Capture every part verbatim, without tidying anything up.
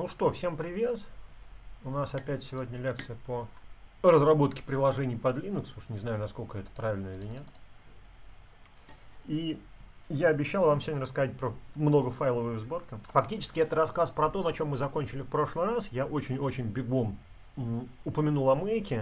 Ну что, всем привет! У нас опять сегодня лекция по разработке приложений под Linux. Уж не знаю, насколько это правильно или нет. И я обещал вам сегодня рассказать про многофайловую сборку. Фактически это рассказ про то, на чем мы закончили в прошлый раз. Я очень-очень бегом упомянул о Make.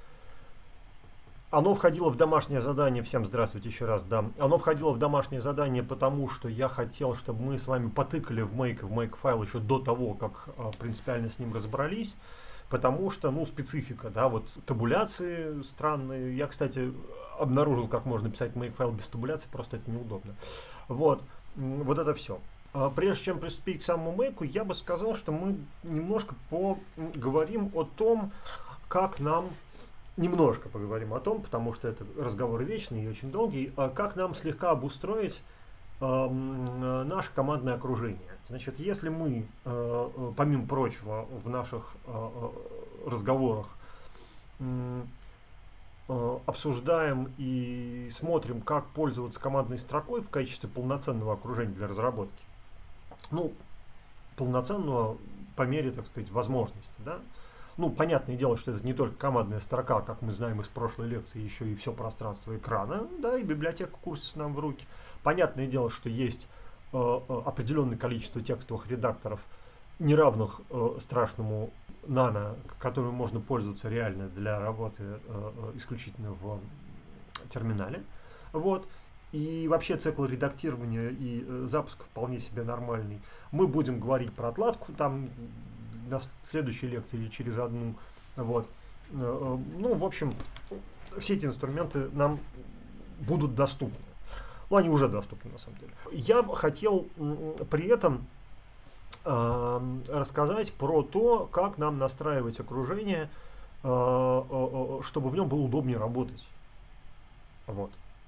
Оно входило в домашнее задание, всем здравствуйте еще раз, да. Оно входило в домашнее задание, потому что я хотел, чтобы мы с вами потыкали в Make, в Make-файл еще до того, как а, принципиально с ним разобрались. Потому что, ну, специфика, да, вот табуляции странные. Я, кстати, обнаружил, как можно писать Make-файл без табуляции, просто это неудобно. Вот, вот это все. Прежде чем приступить к самому Make, я бы сказал, что мы немножко поговорим о том, как нам... Немножко поговорим о том, потому что это разговор вечный и очень долгий, как нам слегка обустроить э, наше командное окружение. Значит, если мы, э, помимо прочего, в наших э, разговорах э, обсуждаем и смотрим, как пользоваться командной строкой в качестве полноценного окружения для разработки, ну, полноценного по мере, так сказать, возможности, да. Ну, понятное дело, что это не только командная строка, как мы знаем из прошлой лекции, еще и все пространство экрана, да, и библиотека курсится нам в руки. Понятное дело, что есть э, определенное количество текстовых редакторов, неравных э, страшному нано, которым можно пользоваться реально для работы э, исключительно в терминале. Вот. И вообще цикл редактирования и э, запуска вполне себе нормальный. Мы будем говорить про отладку там на следующей лекции или через одну. Вот. Ну, в общем, все эти инструменты нам будут доступны. Ну, они уже доступны, на самом деле. Я хотел при этом э, рассказать про то, как нам настраивать окружение, э, э, чтобы в нем было удобнее работать. Вот.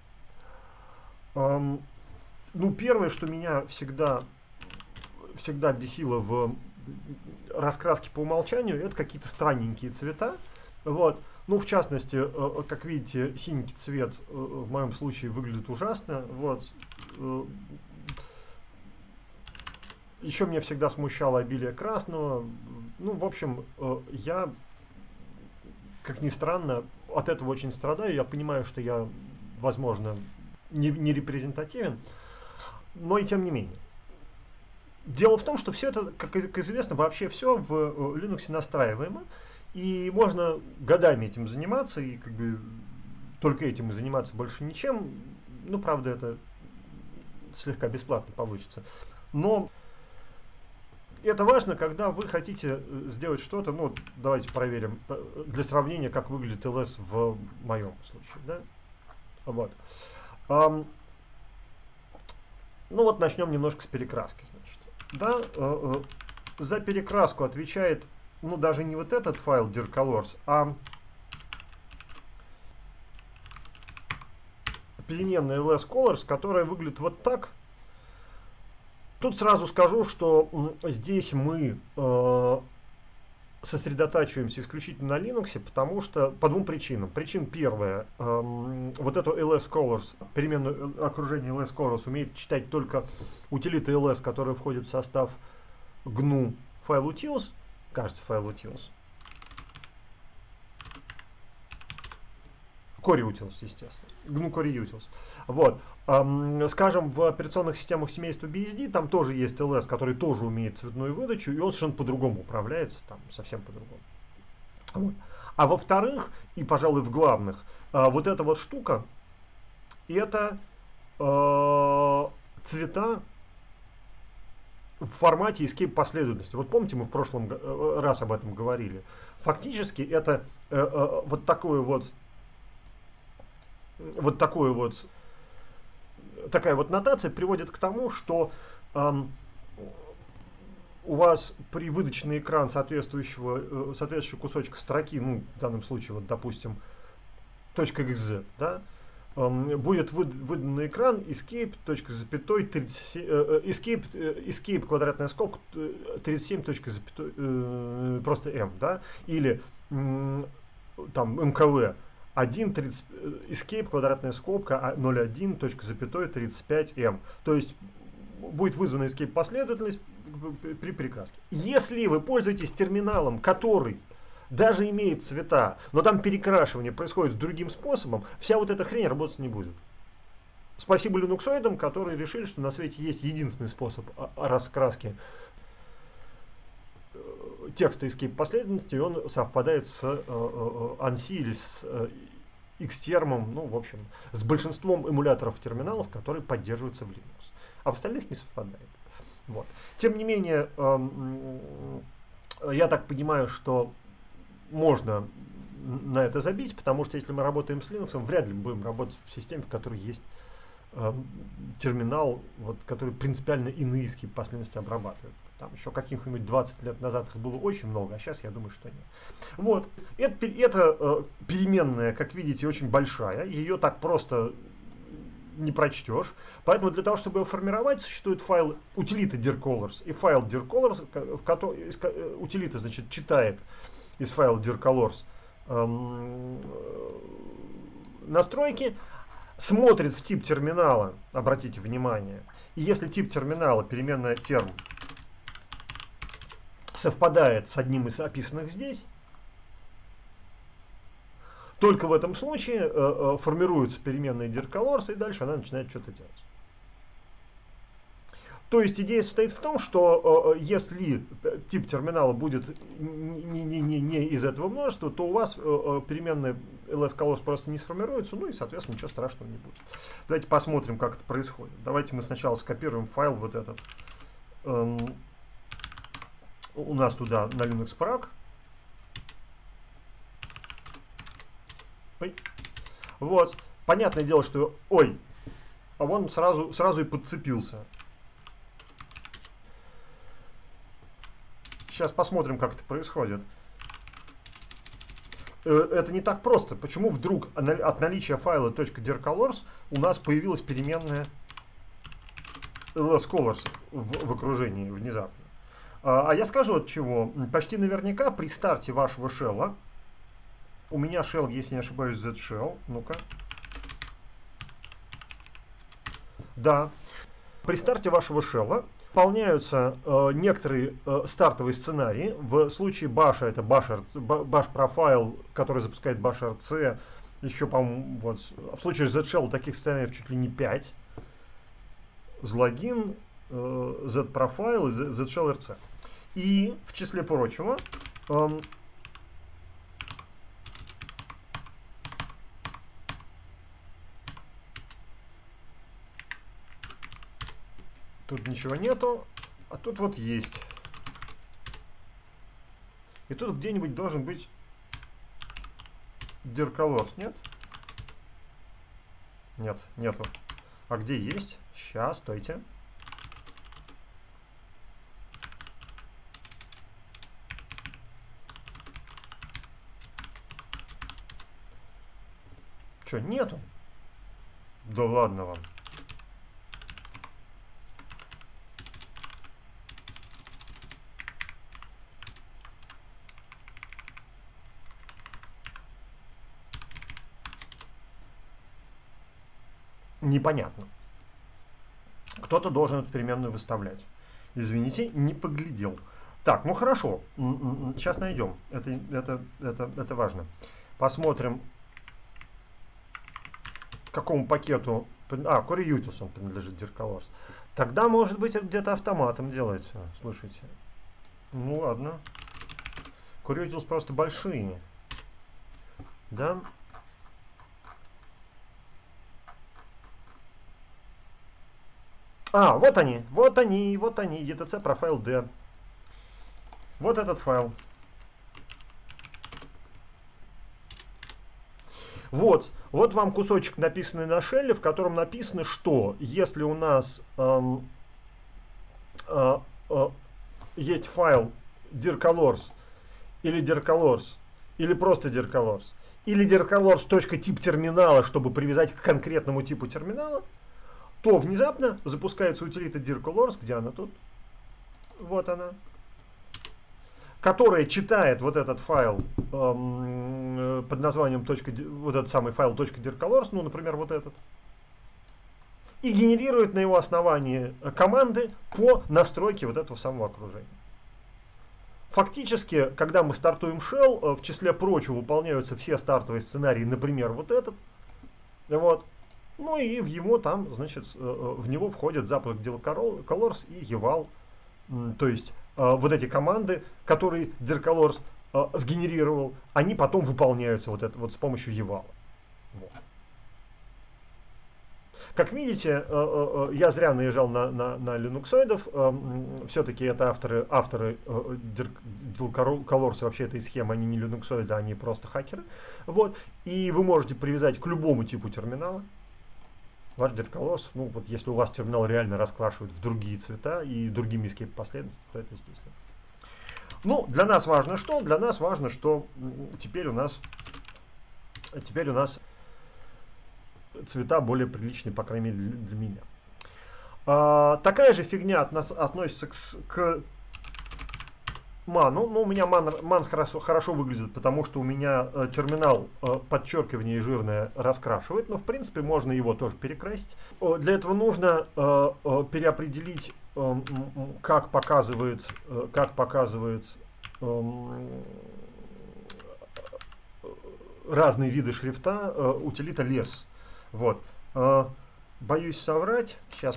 Эм, ну, первое, что меня всегда, всегда бесило в раскраски по умолчанию, это какие-то странненькие цвета. Вот. Ну, в частности, э, как видите, синенький цвет э, в моем случае выглядит ужасно. Вот. Э, еще меня всегда смущало обилие красного. Ну, в общем, э, я, как ни странно, от этого очень страдаю. Я понимаю, что я, возможно, не, не репрезентативен, но и тем не менее. Дело в том, что все это, как известно, вообще все в Linux настраиваемо, и можно годами этим заниматься, и как бы только этим и заниматься, больше ничем. Ну, правда, это слегка бесплатно получится. Но это важно, когда вы хотите сделать что-то, ну, давайте проверим, для сравнения, как выглядит эл эс в моем случае, да? Вот. Um, ну вот начнем немножко с перекраски, значит. Да, э, э, за перекраску отвечает, ну, даже не вот этот файл dircolors, а переменная lscolors, которая выглядит вот так. Тут сразу скажу, что м, здесь мы э, сосредотачиваемся исключительно на Linux, потому что по двум причинам. Причин первая, эм, вот эту lscolors, переменную окружение lscolors умеет читать только утилита ls, которая входит в состав гну файл utils, кажется, файл utils, core utils, естественно, гну core utils. Вот. Эм, скажем, в операционных системах семейства би эс ди там тоже есть ls, который тоже умеет цветную выдачу, и он совершенно по-другому управляется, там совсем по-другому. Вот. А во-вторых, и, пожалуй, в главных, э, вот эта вот штука, это э, цвета в формате escape последовательности. Вот помните, мы в прошлом раз об этом говорили. Фактически это э, э, вот такое вот вот такое вот такая вот нотация приводит к тому, что эм, у вас при выдаче на экран соответствующего, э, соответствующего кусочка строки, ну, в данном случае, вот, допустим, .xz, да, эм, будет вы, выдан на экран escape, точка, запятой, тридцать, э, escape, э, escape, квадратная скобка, тридцать семь, точка, запятой, э, просто m, да, или э, там мкв, один, тридцать, escape, квадратная скобка, ноль один, точка, запятой, тридцать пять, m. То есть будет вызвана escape последовательность при перекраске. Если вы пользуетесь терминалом, который даже имеет цвета, но там перекрашивание происходит другим способом, вся вот эта хрень работать не будет. Спасибо линуксоидам, которые решили, что на свете есть единственный способ раскраски текста escape последовательности, и он совпадает с ANSI или с Xterm, ну, в общем, с большинством эмуляторов терминалов, которые поддерживаются в Linux. А в остальных не совпадает. Вот. Тем не менее, я так понимаю, что можно на это забить, потому что если мы работаем с Linux, вряд ли мы будем работать в системе, в которой есть э, терминал, вот, который принципиально иные escape последовательности обрабатывает. Там еще каких-нибудь двадцать лет назад их было очень много, а сейчас я думаю, что нет. Вот. Это, это э, переменная, как видите, очень большая. Ее так просто не прочтешь. Поэтому для того, чтобы ее формировать, существует файл утилиты dircolors и файл dircolors, в который утилита, значит, читает из файла dircolors эм, настройки, смотрит в тип терминала, обратите внимание, и если тип терминала, переменная term, совпадает с одним из описанных здесь, только в этом случае э, э, формируется переменная dircolors, и дальше она начинает что-то делать. То есть идея состоит в том, что э, если тип терминала будет не, не, не, не из этого множества, то у вас э, переменная lscolors просто не сформируется, ну и, соответственно, ничего страшного не будет. Давайте посмотрим, как это происходит. Давайте мы сначала скопируем файл вот этот. Эм, у нас туда на Linux Prague. Ой. Вот. Понятное дело, что... Ой! А вон сразу, сразу и подцепился. Сейчас посмотрим, как это происходит. Это не так просто. Почему вдруг от наличия файла .dircolors у нас появилась переменная lscolors в, в окружении внезапно? А, а я скажу от чего. Почти наверняка при старте вашего шелла, у меня shell, если не ошибаюсь, zshell, ну-ка. Да. При старте вашего шелла выполняются э, некоторые э, стартовые сценарии. В случае баша это bash профайл, который запускает bashrc. Еще, по-моему, вот, в случае zshell таких сценариев чуть ли не пять. Zlogin, э, zproфайл и zshellrc. И, в числе прочего, э, тут ничего нету, а тут вот есть. И тут где-нибудь должен быть dircolors, нет? Нет, нету. А где есть? Сейчас, стойте. Че, нету? Да ладно вам. Непонятно. Кто-то должен эту переменную выставлять. Извините, не поглядел. Так, ну хорошо. Сейчас найдем. Это, это, это, это важно. Посмотрим, какому пакету... А, CoreUtils принадлежит dircolors. Тогда, может быть, это где-то автоматом делается. Слушайте. Ну ладно. CoreUtils просто большие. Да? А, вот они, вот они, вот они, etc профайл D. Вот этот файл. Вот, вот вам кусочек, написанный на шелле, в котором написано, что если у нас эм, э, э, есть файл dircolors или dircolors, или просто dircolors, или dircolors.тип терминала, чтобы привязать к конкретному типу терминала, то внезапно запускается утилита dircolors, где она тут? Вот она. Которая читает вот этот файл эм, под названием точка, вот этот самый файл .dircolors, ну, например, вот этот. и генерирует на его основании команды по настройке вот этого самого окружения. Фактически, когда мы стартуем shell, в числе прочего выполняются все стартовые сценарии, например, вот этот. Вот. Ну и в его там, значит, в него входят запроск dircolors и eval. То есть вот эти команды, которые dircolors сгенерировал, они потом выполняются вот, это, вот с помощью eval. Вот. Как видите, я зря наезжал на, на, на линуксоидов. Все-таки это авторы, авторы dircolors вообще этой схемы, они не линуксоиды, они просто хакеры. Вот. И вы можете привязать к любому типу терминала ваш dircolors. Ну, вот если у вас терминал реально раскрашивает в другие цвета и другими escape последовательностями, то это здесь. Ну, для нас важно что? Для нас важно, что теперь у нас, теперь у нас цвета более приличные, по крайней мере, для, для меня. А, такая же фигня от нас относится к, к ману. Ну, у меня ман, ман хорошо, хорошо выглядит, потому что у меня э, терминал э, подчеркивание жирное раскрашивает, но в принципе можно его тоже перекрасить. О, для этого нужно э, э, переопределить, э, как показывает, э, как показывает э, разные виды шрифта э, утилита less. Вот. Э, боюсь соврать. Сейчас.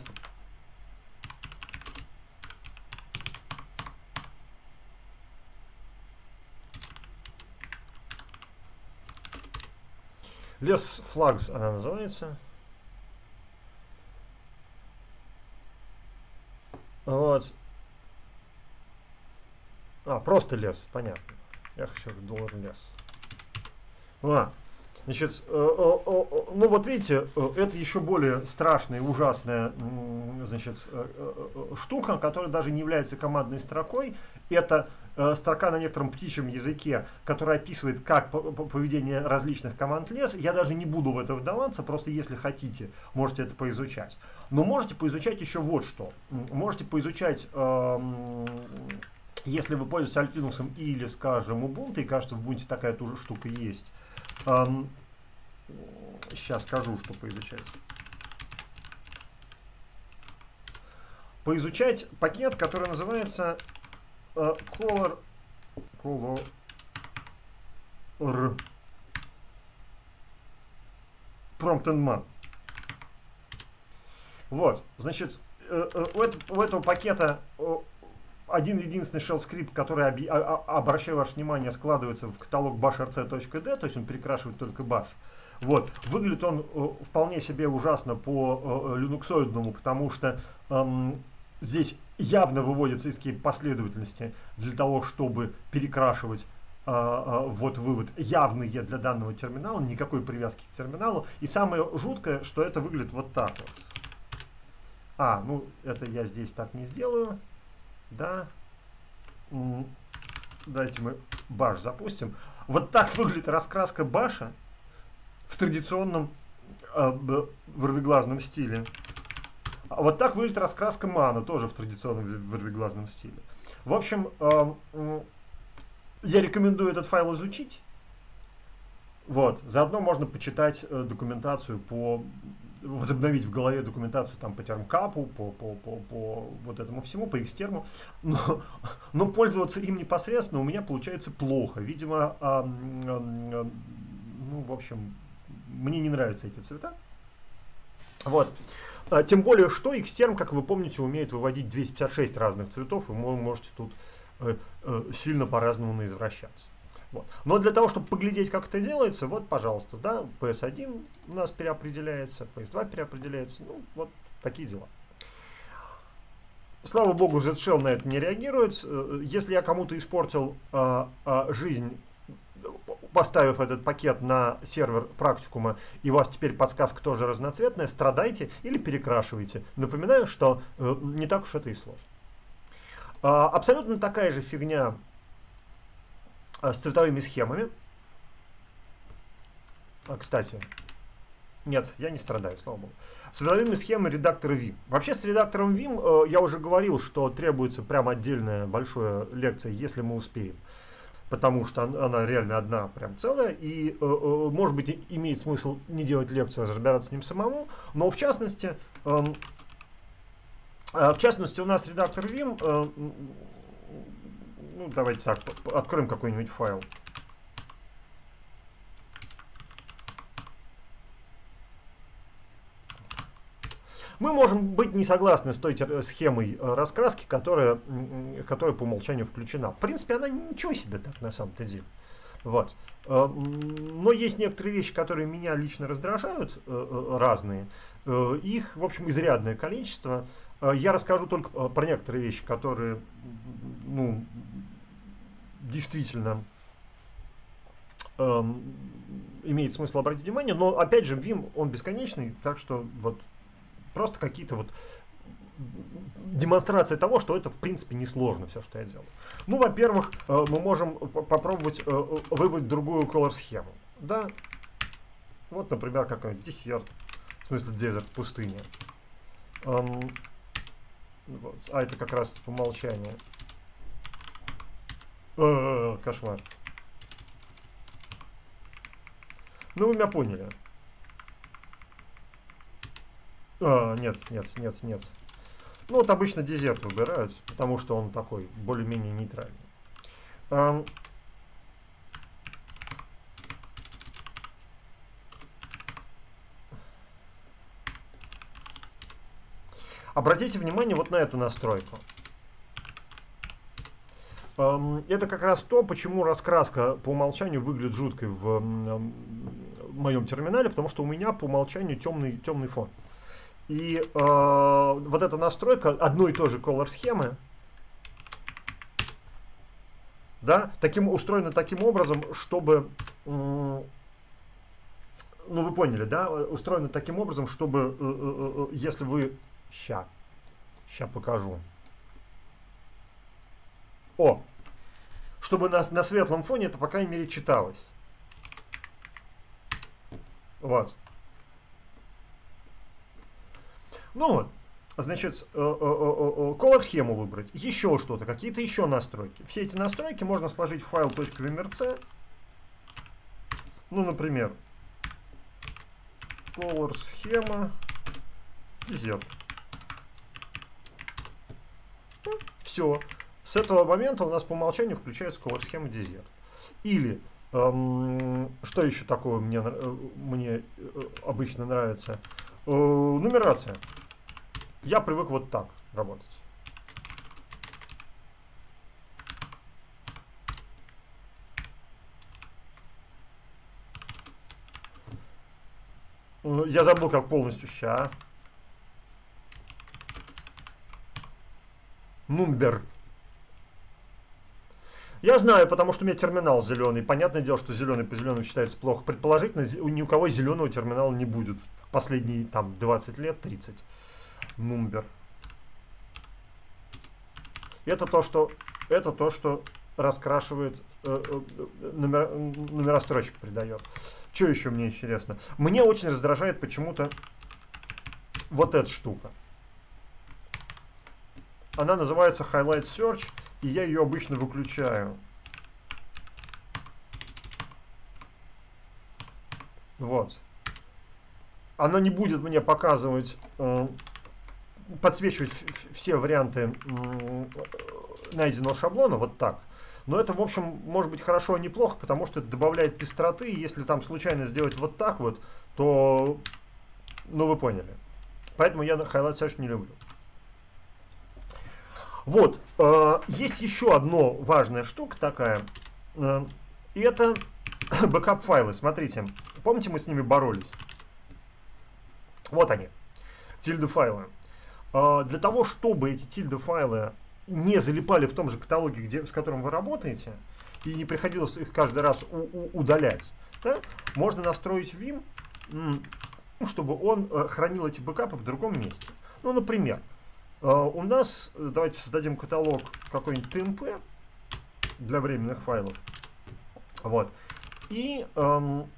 Less flags она называется. Вот. А, просто лес, понятно. Я хочу доллар лес. А, значит, э, э, э, ну вот видите, э, это еще более страшная и ужасная, э, значит, э, э, штука, которая даже не является командной строкой. Это э, строка на некотором птичьем языке, которая описывает, как поведение различных команд лес. Я даже не буду в это вдаваться, просто если хотите, можете это поизучать. Но можете поизучать еще вот что. Можете поизучать, э, если вы пользуетесь Alt Linux или, скажем, Ubuntu, и кажется, в Ubuntu такая тоже штука есть. Um, сейчас скажу, что поизучать. Поизучать пакет, который называется uh, color, color prompt and man. Вот, значит, uh, uh, у, этого, у этого пакета uh, один единственный shell скрипт, который, оби, а, а, обращаю ваше внимание, складывается в каталог bashrc.d, то есть он перекрашивает только bash. Вот. Выглядит он э, вполне себе ужасно по э, линуксоидному, потому что э, здесь явно выводятся escape последовательности для того, чтобы перекрашивать э, э, вот вывод явные для данного терминала, никакой привязки к терминалу. И самое жуткое, что это выглядит вот так вот. А, ну это я здесь так не сделаю. Да. Давайте мы баш запустим. Вот так выглядит раскраска баша в традиционном э, вырвиглазном стиле. А вот так выглядит раскраска мана, тоже в традиционном вырвиглазном стиле. В общем, э, э, я рекомендую этот файл изучить. Вот. Заодно можно почитать э, документацию по... возобновить в голове документацию там по термкапу, по, по, по, по вот этому всему, по экстерму, но, но пользоваться им непосредственно у меня получается плохо. Видимо, а, а, ну, в общем, мне не нравятся эти цвета. Вот. А, тем более, что экстерм, как вы помните, умеет выводить двести пятьдесят шесть разных цветов, и вы можете тут э, э, сильно по-разному наизвращаться. Вот. Но для того, чтобы поглядеть, как это делается, вот, пожалуйста, да, пи эс один у нас переопределяется, пи эс два переопределяется, ну, вот такие дела. Слава богу, Z-Shell на это не реагирует. Если я кому-то испортил а, а, жизнь, поставив этот пакет на сервер практикума, и у вас теперь подсказка тоже разноцветная, страдайте или перекрашивайте. Напоминаю, что э, не так уж это и сложно. А, абсолютно такая же фигня с цветовыми схемами. А, кстати, нет, я не страдаю, слава богу. С цветовыми схемами редактора Vim. Вообще с редактором Vim э, я уже говорил, что требуется прям отдельная большая лекция, если мы успеем. потому что она реально одна прям целая, и, э, э, может быть, имеет смысл не делать лекцию, а разбираться с ним самому, но в частности, э, э, в частности, у нас редактор Vim, э, ну, давайте так, откроем какой-нибудь файл. Мы можем быть не согласны с той схемой раскраски, которая, которая по умолчанию включена. В принципе, она ничего себе так на самом-то деле. Вот. Но есть некоторые вещи, которые меня лично раздражают, разные. Их, в общем, изрядное количество. Я расскажу только про некоторые вещи, которые, ну, действительно имеет смысл обратить внимание. Но, опять же, Vim, он бесконечный, так что вот просто какие-то вот демонстрация того, что это в принципе несложно все, что я делаю. Ну, во-первых, мы можем попробовать выбрать другую color схему. Да? Вот, например, какой-нибудь десерт, в смысле desert, пустыня. Um, вот. А это как раз по умолчанию. О, кошмар. Ну, вы меня поняли. А, нет, нет, нет, нет. Ну, вот обычно дезерт выбирают, потому что он такой более-менее нейтральный. А, обратите внимание вот на эту настройку. А, это как раз то, почему раскраска по умолчанию выглядит жуткой в, в моем терминале, потому что у меня по умолчанию темный, темный фон. И э, вот эта настройка одной и той же color схемы, да, таким, устроена таким образом, чтобы, э, ну вы поняли, да, устроена таким образом, чтобы, э, э, э, если вы, ща, ща покажу, о, чтобы на, на светлом фоне это, по крайней мере, читалось. Вот. Ну вот, значит, color схему выбрать, еще что-то, какие-то еще настройки. Все эти настройки можно сложить в файл .vimrc. Ну, например, color схема desert. Все. С этого момента у нас по умолчанию включается color схема desert. Или, эм, что еще такое мне, мне обычно нравится? Э, нумерация. Я привык вот так работать. Я забыл, как полностью. Ща. Number. Я знаю, потому что у меня терминал зеленый. Понятное дело, что зеленый по зеленому считается плохо. Предположительно, ни у кого зеленого терминала не будет в последние там двадцать лет, тридцать. Number. Это то, что, это то, что раскрашивает, э, э, номер, номера строчек придает. Что еще мне интересно? Мне очень раздражает почему-то вот эта штука. Она называется Highlight Search, и я ее обычно выключаю. Вот. Она не будет мне показывать, э, подсвечивать все варианты э, найденного шаблона, вот так. Но это, в общем, может быть хорошо и неплохо, потому что это добавляет пестроты, и если там случайно сделать вот так вот, то, ну вы поняли. Поэтому я Highlight Search не люблю. Вот, э, есть еще одна важная штука такая, э, и это бэкап-файлы. Смотрите, помните, мы с ними боролись? Вот они, тильды-файлы. Э, для того, чтобы эти тильды-файлы не залипали в том же каталоге, где, с которым вы работаете, и не приходилось их каждый раз у, у, удалять, да, можно настроить Vim, чтобы он э, хранил эти бэкапы в другом месте. Ну, например, Uh, у нас, давайте создадим каталог какой-нибудь ти эм пи для временных файлов. Вот. И um,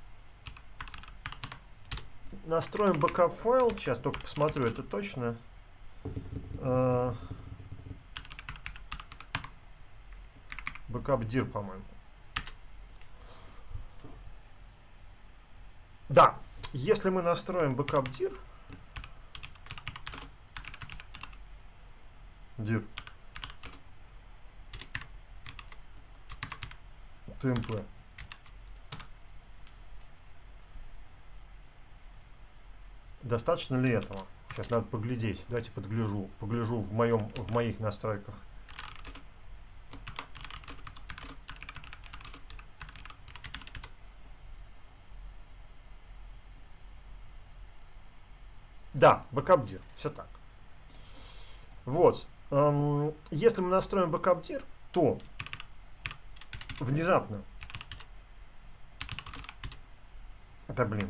настроим бэкап файл. Сейчас только посмотрю, это точно. Uh, Backup.dir, по-моему. Да, если мы настроим Backup.dir, dir, tmp, достаточно ли этого? Сейчас надо поглядеть. Давайте подгляжу, погляжу в моем, в моих настройках. Да, Backup.dir, все так. Вот. Эм, если мы настроим Backup.dir, то внезапно, да блин,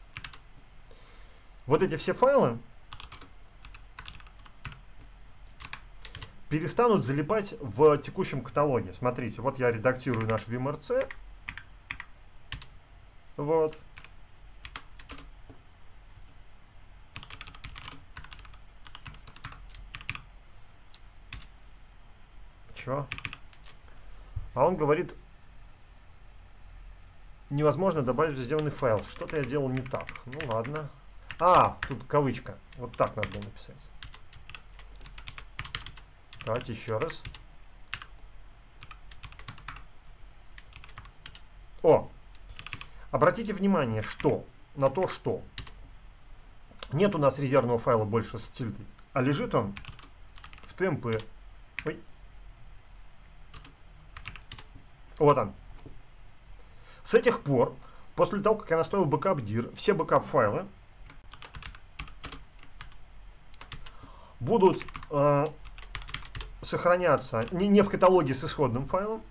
вот эти все файлы перестанут залипать в текущем каталоге. Смотрите, вот я редактирую наш vimrc. Вот. Чё? А он говорит, невозможно добавить сделанный файл. Что-то я делал не так. Ну ладно. А, тут кавычка. Вот так надо было написать. Давайте еще раз. О! Обратите внимание, что на то, что нет у нас резервного файла больше с тильдой, а лежит он в tmp. Ой. Вот он. С этих пор, после того, как я настроил Backup.dir, все бэкап-файлы будут э, сохраняться не, не в каталоге с исходным файлом,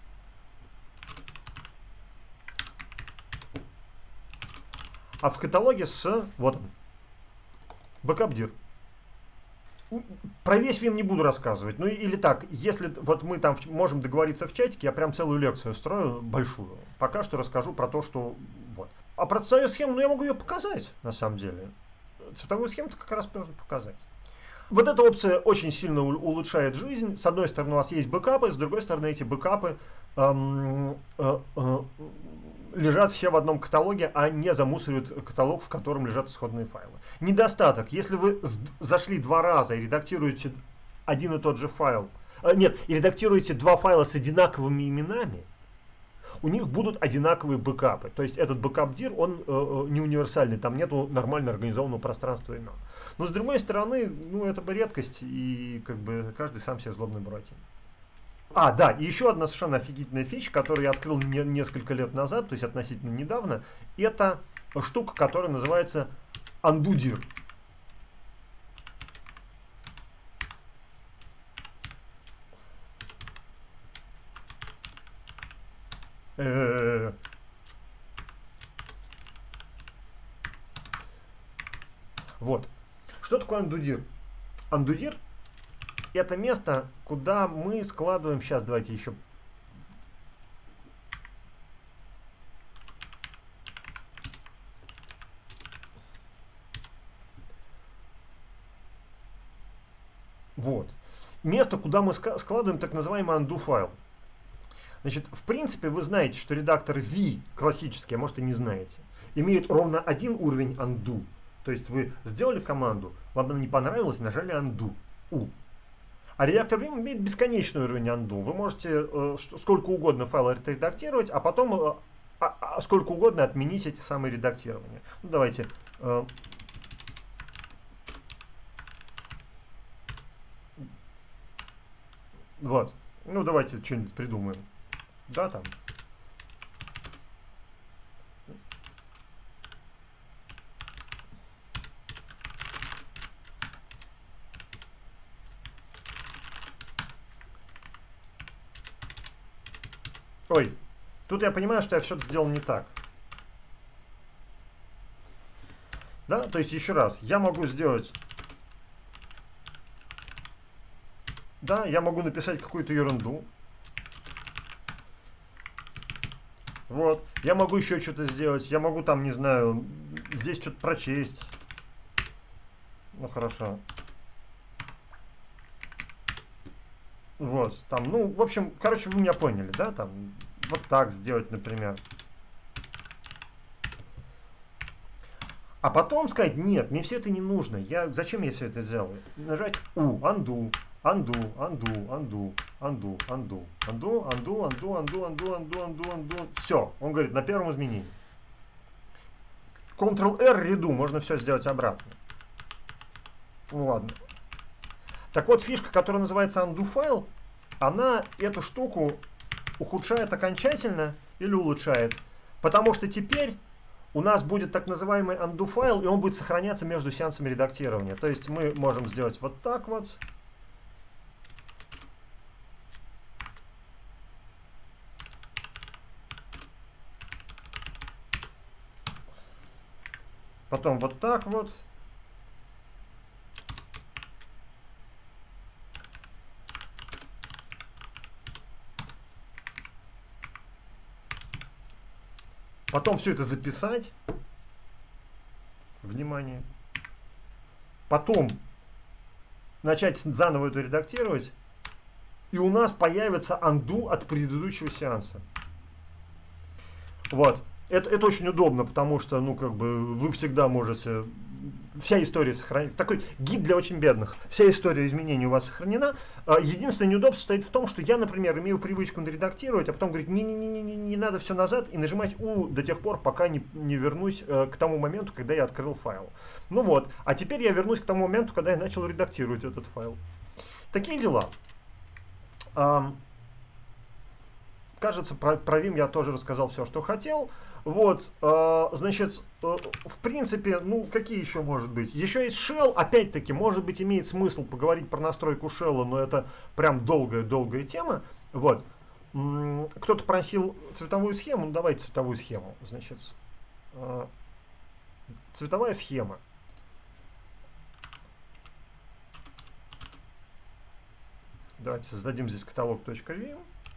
а в каталоге с, вот он, Backup.dir. Про весь Vim не буду рассказывать. Ну или так, если вот мы там можем договориться в чатике, я прям целую лекцию устрою, большую. Пока что расскажу про то, что вот. А про цветовую схему, ну я могу ее показать, на самом деле. Цветовую схему-то как раз можно показать. Вот эта опция очень сильно улучшает жизнь. С одной стороны, у вас есть бэкапы, с другой стороны, эти бэкапы эм, э, э, лежат все в одном каталоге, а не замусоривают каталог, в котором лежат исходные файлы. Недостаток. Если вы зашли два раза и редактируете один и тот же файл, э, нет, и редактируете два файла с одинаковыми именами, у них будут одинаковые бэкапы. То есть этот бэкап.dir, он э, не универсальный, там нету нормально организованного пространства имен. Но с другой стороны, ну это бы редкость, и как бы каждый сам себе злобный братья. А, да, и еще одна совершенно офигительная фича, которую я открыл не, несколько лет назад, то есть относительно недавно, это штука, которая называется undo.dir. Э-э-э. Вот. Что такое undo.dir? undo.dir — это место, куда мы складываем... Сейчас давайте еще... Вот. Место, куда мы складываем так называемый undo файл. Значит, в принципе, вы знаете, что редактор V, классический, а может и не знаете, имеет ровно один уровень undo. То есть вы сделали команду, вам она не понравилась, нажали undo. U. А редактор Vim имеет бесконечный уровень undo. Вы можете э, сколько угодно файлы редактировать, а потом э, а, а сколько угодно отменить эти самые редактирования. Ну, давайте. Э, вот. Ну, давайте что-нибудь придумаем. Да, там. Ой, тут я понимаю, что я все сделал не так. Да, то есть еще раз, я могу сделать... Да, я могу написать какую-то ерунду. Вот, я могу еще что-то сделать, я могу там, не знаю, здесь что-то прочесть. Ну, хорошо. Вот, там, ну, в общем, короче, вы меня поняли, да, там, вот так сделать, например. А потом сказать, нет, мне все это не нужно, я, зачем я все это делаю? Нажать U, undo, undo, undo, undo, undo, undo, undo, undo, undo, undo, undo, undo, undo, undo, все, он говорит, на первом изменении. контрол-R, redo, можно все сделать обратно. Ну ладно. Так вот, фишка, которая называется undo файл, она эту штуку ухудшает окончательно или улучшает. Потому что теперь у нас будет так называемый undo файл, и он будет сохраняться между сеансами редактирования. То есть мы можем сделать вот так вот. Потом вот так вот. Потом все это записать. Внимание. Потом начать заново это редактировать. И у нас появится undo от предыдущего сеанса. Вот. Это, это очень удобно, потому что, ну, как бы, вы всегда можете... Вся история сохранена. Такой гид для очень бедных. Вся история изменений у вас сохранена. Единственное неудобство состоит в том, что я, например, имею привычку редактировать, а потом говорить, не-не-не, не надо все назад, и нажимать U до тех пор, пока не, не вернусь э, к тому моменту, когда я открыл файл. Ну вот. А теперь я вернусь к тому моменту, когда я начал редактировать этот файл. Такие дела. А, кажется, про, про Vim я тоже рассказал все, что хотел. Вот, э, значит, э, в принципе, ну, какие еще может быть? Еще есть shell, опять-таки, может быть, имеет смысл поговорить про настройку shell, но это прям долгая-долгая тема. Вот. Кто-то просил цветовую схему, ну, давайте цветовую схему. Значит, э, цветовая схема. Давайте создадим здесь каталог.vim.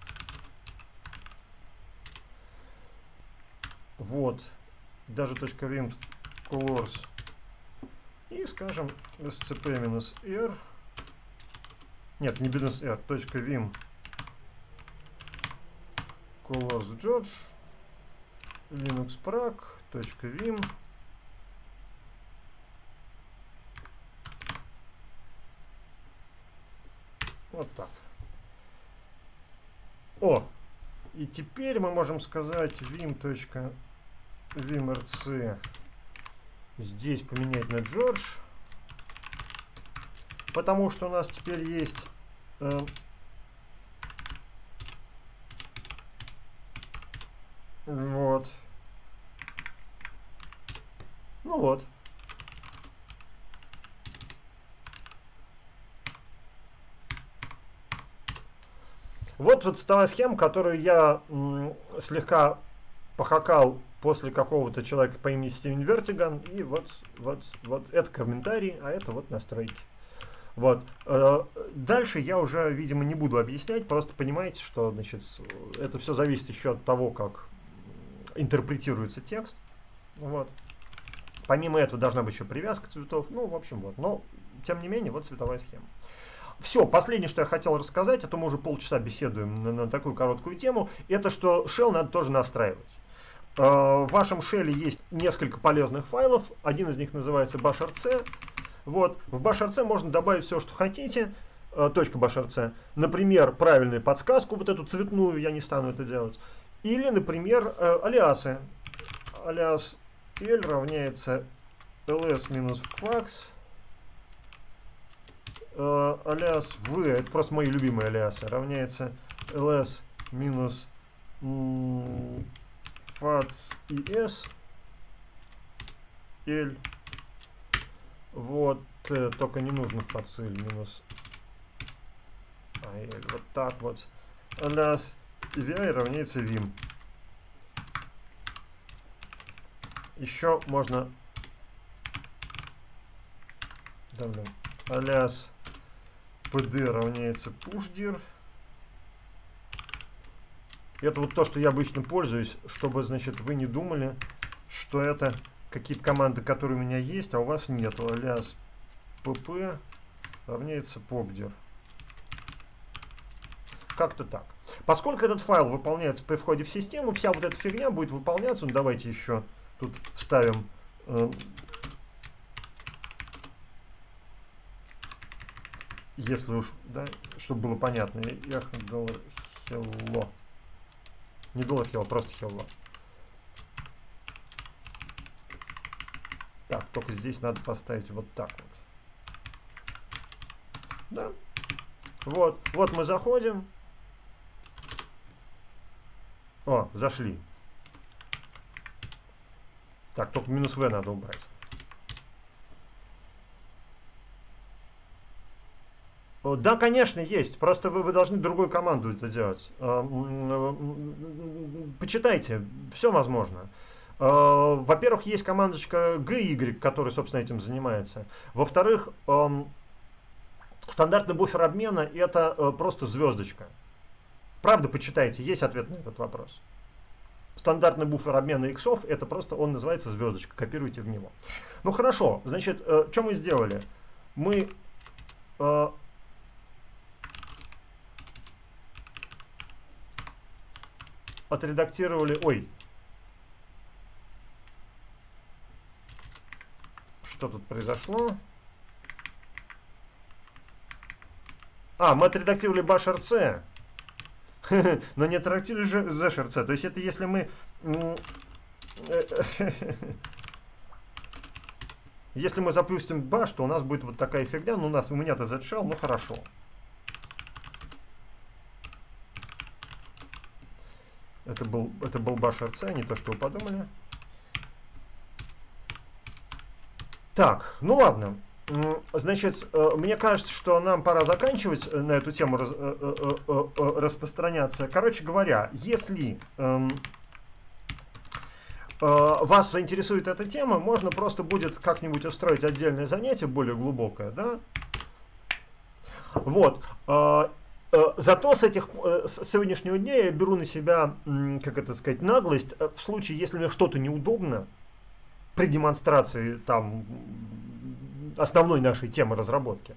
Вот, даже .vim colors и скажем scp-r, нет, не минус r, .vim colors George, linux prac, .vim, вот так. О! И теперь мы можем сказать vim.vimrc здесь поменять на George, потому что у нас теперь есть э, вот. Ну вот. Вот вот та схема, которую я м, слегка похакал после какого-то человека по имени Стивен Вертиган. И вот, вот, вот это комментарий, а это вот настройки. Вот. Дальше я уже, видимо, не буду объяснять. Просто понимаете, что, значит, это все зависит еще от того, как интерпретируется текст. Вот. Помимо этого должна быть еще привязка цветов. Ну, в общем, вот. Но, тем не менее, вот цветовая схема. Все, последнее, что я хотел рассказать, а то мы уже полчаса беседуем на, на такую короткую тему, это что shell надо тоже настраивать. Э, в вашем shell есть несколько полезных файлов, один из них называется bashrc. Вот, в bashrc можно добавить все, что хотите, э, .bashrc. Например, правильную подсказку, вот эту цветную, я не стану это делать. Или, например, э, алиасы. Алиас L равняется ls-fax. Uh, алиас v, это просто мои любимые алиасы, равняется ls минус mm, fac is l. Вот, э, только не нужно facil минус а, l. Вот так вот. Алиас vi равняется vim. Еще можно алиас pd равняется pushdir. Это вот то, что я обычно пользуюсь, чтобы, значит, вы не думали, что это какие-то команды, которые у меня есть, а у вас нету. Алиас pp равняется popdir. Как-то так. Поскольку этот файл выполняется при входе в систему, вся вот эта фигня будет выполняться. Ну, давайте еще тут вставим... Э, если уж, да, чтобы было понятно, я dollar hello. Не dollar hello, просто hello. Так, только здесь надо поставить вот так вот. Да. Вот, вот мы заходим. О, зашли. Так, только минус V надо убрать. Да, конечно, есть. Просто вы, вы должны другую команду это делать. Почитайте, все возможно. Во-первых, есть командочка gy, которая, собственно, этим занимается. Во-вторых, стандартный буфер обмена — это просто звездочка. Правда, почитайте, есть ответ на этот вопрос. Стандартный буфер обмена иксов — это просто, он называется звездочка, копируйте в него. Ну хорошо, значит, э, что мы сделали? Мы э, отредактировали, ой, что тут произошло? А, мы отредактировали bash.rc. Но не отредактировали же zash.rc. То есть это если мы... Если мы запустим bash, то у нас будет вот такая фигня. Ну, у нас, у меня-то Z-shell, ну хорошо. Это был, это был bash.rc, не то, что вы подумали. Так, ну ладно. Значит, мне кажется, что нам пора заканчивать на эту тему раз, распространяться. Короче говоря, если э, э, вас заинтересует эта тема, можно просто будет как-нибудь устроить отдельное занятие, более глубокое, да? Вот. Э, э, зато с, этих, э, с сегодняшнего дня я беру на себя, э, как это сказать, наглость, в случае, если мне что-то неудобно при демонстрации там основной нашей темы разработки.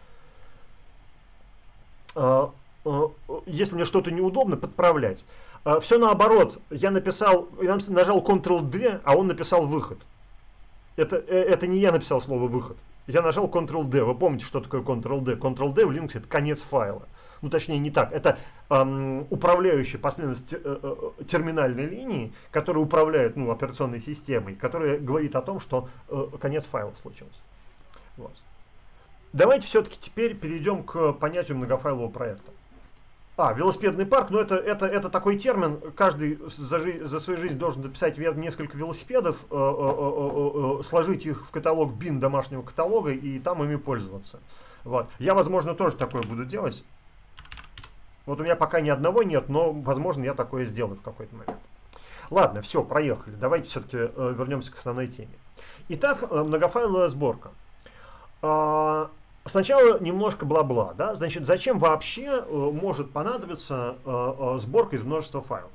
Если мне что-то неудобно, подправлять. Все наоборот. Я написал, я нажал контрол-D, а он написал выход. Это, это не я написал слово выход. Я нажал контрол-D. Вы помните, что такое контрол-D? контрол-D в Linux — это конец файла. Ну, точнее, не так. Это эм, управляющая последовательность э, э, терминальной линии, которая управляет, ну, операционной системой, которая говорит о том, что э, конец файла случился. Вот. Давайте все-таки теперь перейдем к понятию многофайлового проекта. А, велосипедный парк, ну это, это, это такой термин, каждый за, жи за свою жизнь должен написать несколько велосипедов, э, э, э, э, сложить их в каталог бин домашнего каталога и там ими пользоваться. Вот. Я, возможно, тоже такое буду делать. Вот у меня пока ни одного нет, но, возможно, я такое сделаю в какой-то момент. Ладно, все, проехали. Давайте все-таки э, вернемся к основной теме. Итак, э, многофайловая сборка. Э, Сначала немножко бла-бла, да, значит, зачем вообще э, может понадобиться э, э, сборка из множества файлов?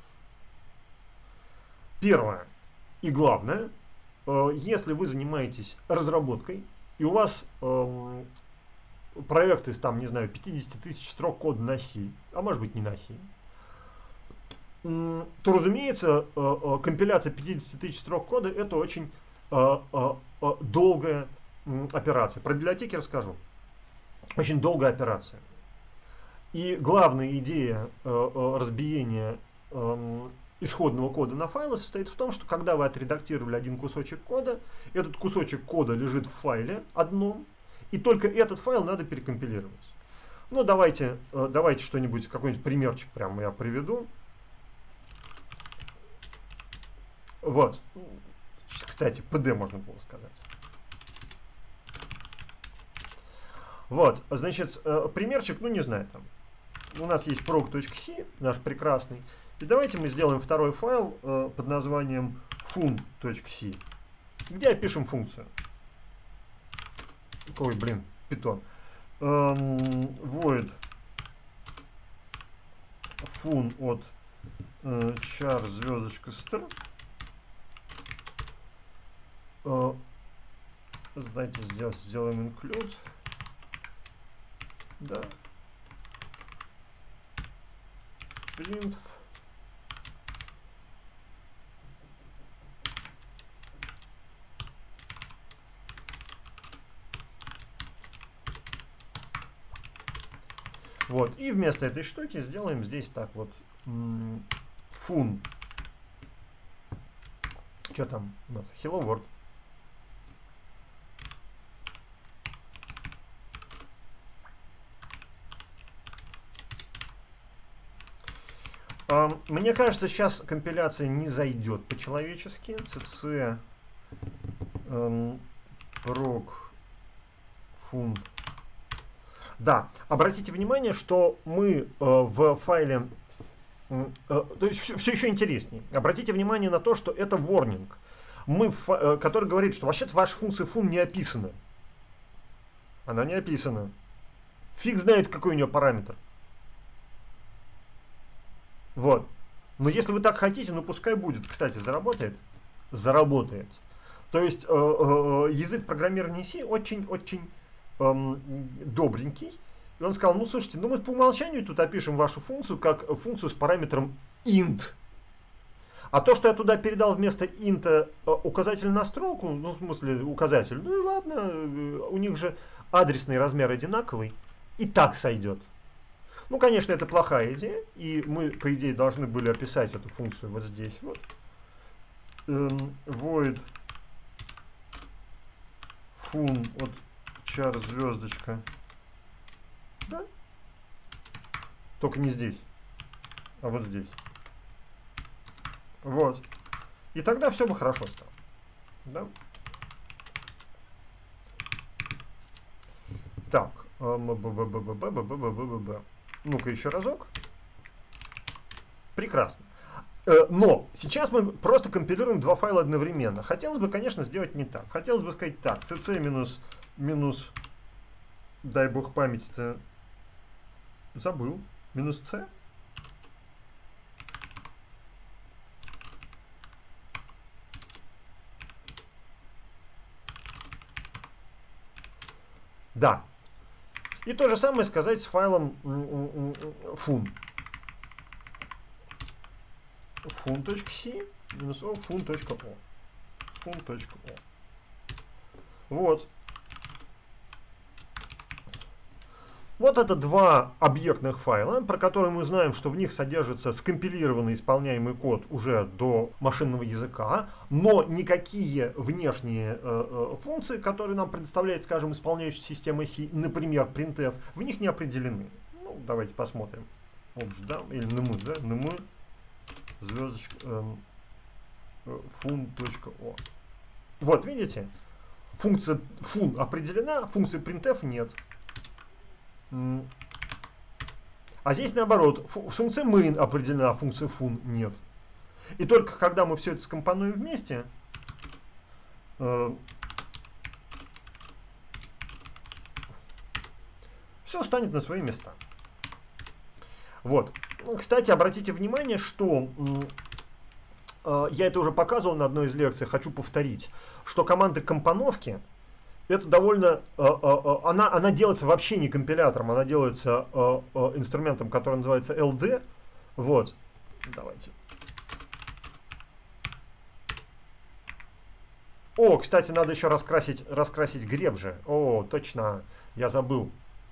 Первое и главное, э, если вы занимаетесь разработкой, и у вас э, проект из, там, не знаю, пятьдесят тысяч строк кода на C, а может быть не на C, э, то, разумеется, э, э, компиляция пятьдесят тысяч строк кода — это очень э, э, э, долгая э, операция. Про библиотеки расскажу. Очень долгая операция. И главная идея э, э, разбиения э, исходного кода на файлы состоит в том, что когда вы отредактировали один кусочек кода, этот кусочек кода лежит в файле одном, и только этот файл надо перекомпилировать. Ну, давайте, э, давайте что-нибудь, какой-нибудь примерчик прямо я приведу. Вот. Кстати, пи ди можно было сказать. Вот, значит, примерчик, ну не знаю, там, у нас есть prog.c, наш прекрасный, и давайте мы сделаем второй файл э, под названием fun.c, где опишем функцию. Ой, блин, Python. Эм, void fun от э, char звездочка str. Э, знаете, сделать, сделаем include. Да. print вот, и вместо этой штуки сделаем здесь так вот фун. Что там у нас? Hello World. Um, мне кажется, сейчас компиляция не зайдет по-человечески. cc um, proc fun. Да, обратите внимание, что мы э, в файле, э, то есть все, все еще интереснее. Обратите внимание на то, что это warning, мы, э, который говорит, что вообще-то ваша функция fun не описана. Она не описана. Фиг знает, какой у нее параметр. Вот. Но если вы так хотите, ну пускай будет. Кстати, заработает? Заработает. То есть э, э, язык программирования C очень-очень эм, добренький. И он сказал, ну слушайте, ну мы по умолчанию тут опишем вашу функцию как функцию с параметром int. А то, что я туда передал вместо int э, указатель на строку, ну в смысле указатель, ну и ладно, э, у них же адресный размер одинаковый, и так сойдет. Ну, конечно, это плохая идея, и мы, по идее, должны были описать эту функцию вот здесь вот. Эм, void fun от char звездочка. Да? Только не здесь, а вот здесь. Вот. И тогда все бы хорошо стало. Да? Так. Ну-ка еще разок. Прекрасно. Но сейчас мы просто компилируем два файла одновременно. Хотелось бы, конечно, сделать не так. Хотелось бы сказать так. cc минус, минус, дай бог памяти-то, забыл. Минус c. Да. И то же самое сказать с файлом fun. fun.c минус o fun.o. fun.o. Вот. Вот это два объектных файла, про которые мы знаем, что в них содержится скомпилированный исполняемый код уже до машинного языка, но никакие внешние э, э, функции, которые нам предоставляет, скажем, исполняющая система C, например, printf, в них не определены. Ну, давайте посмотрим. Obj, да, или nm, да, nm, звездочка, э, fun.o. Вот, видите? Функция fun определена, функции printf нет. А здесь наоборот, функция main определена, а функция fun нет. И только когда мы все это скомпонуем вместе, э, все станет на свои места. Вот. Кстати, обратите внимание, что э, я это уже показывал на одной из лекций, хочу повторить, что команды компоновки это довольно, э, э, она, она делается вообще не компилятором, она делается э, э, инструментом, который называется эл ди. Вот, давайте. О, кстати, надо еще раскрасить, раскрасить греб же. О, точно, я забыл.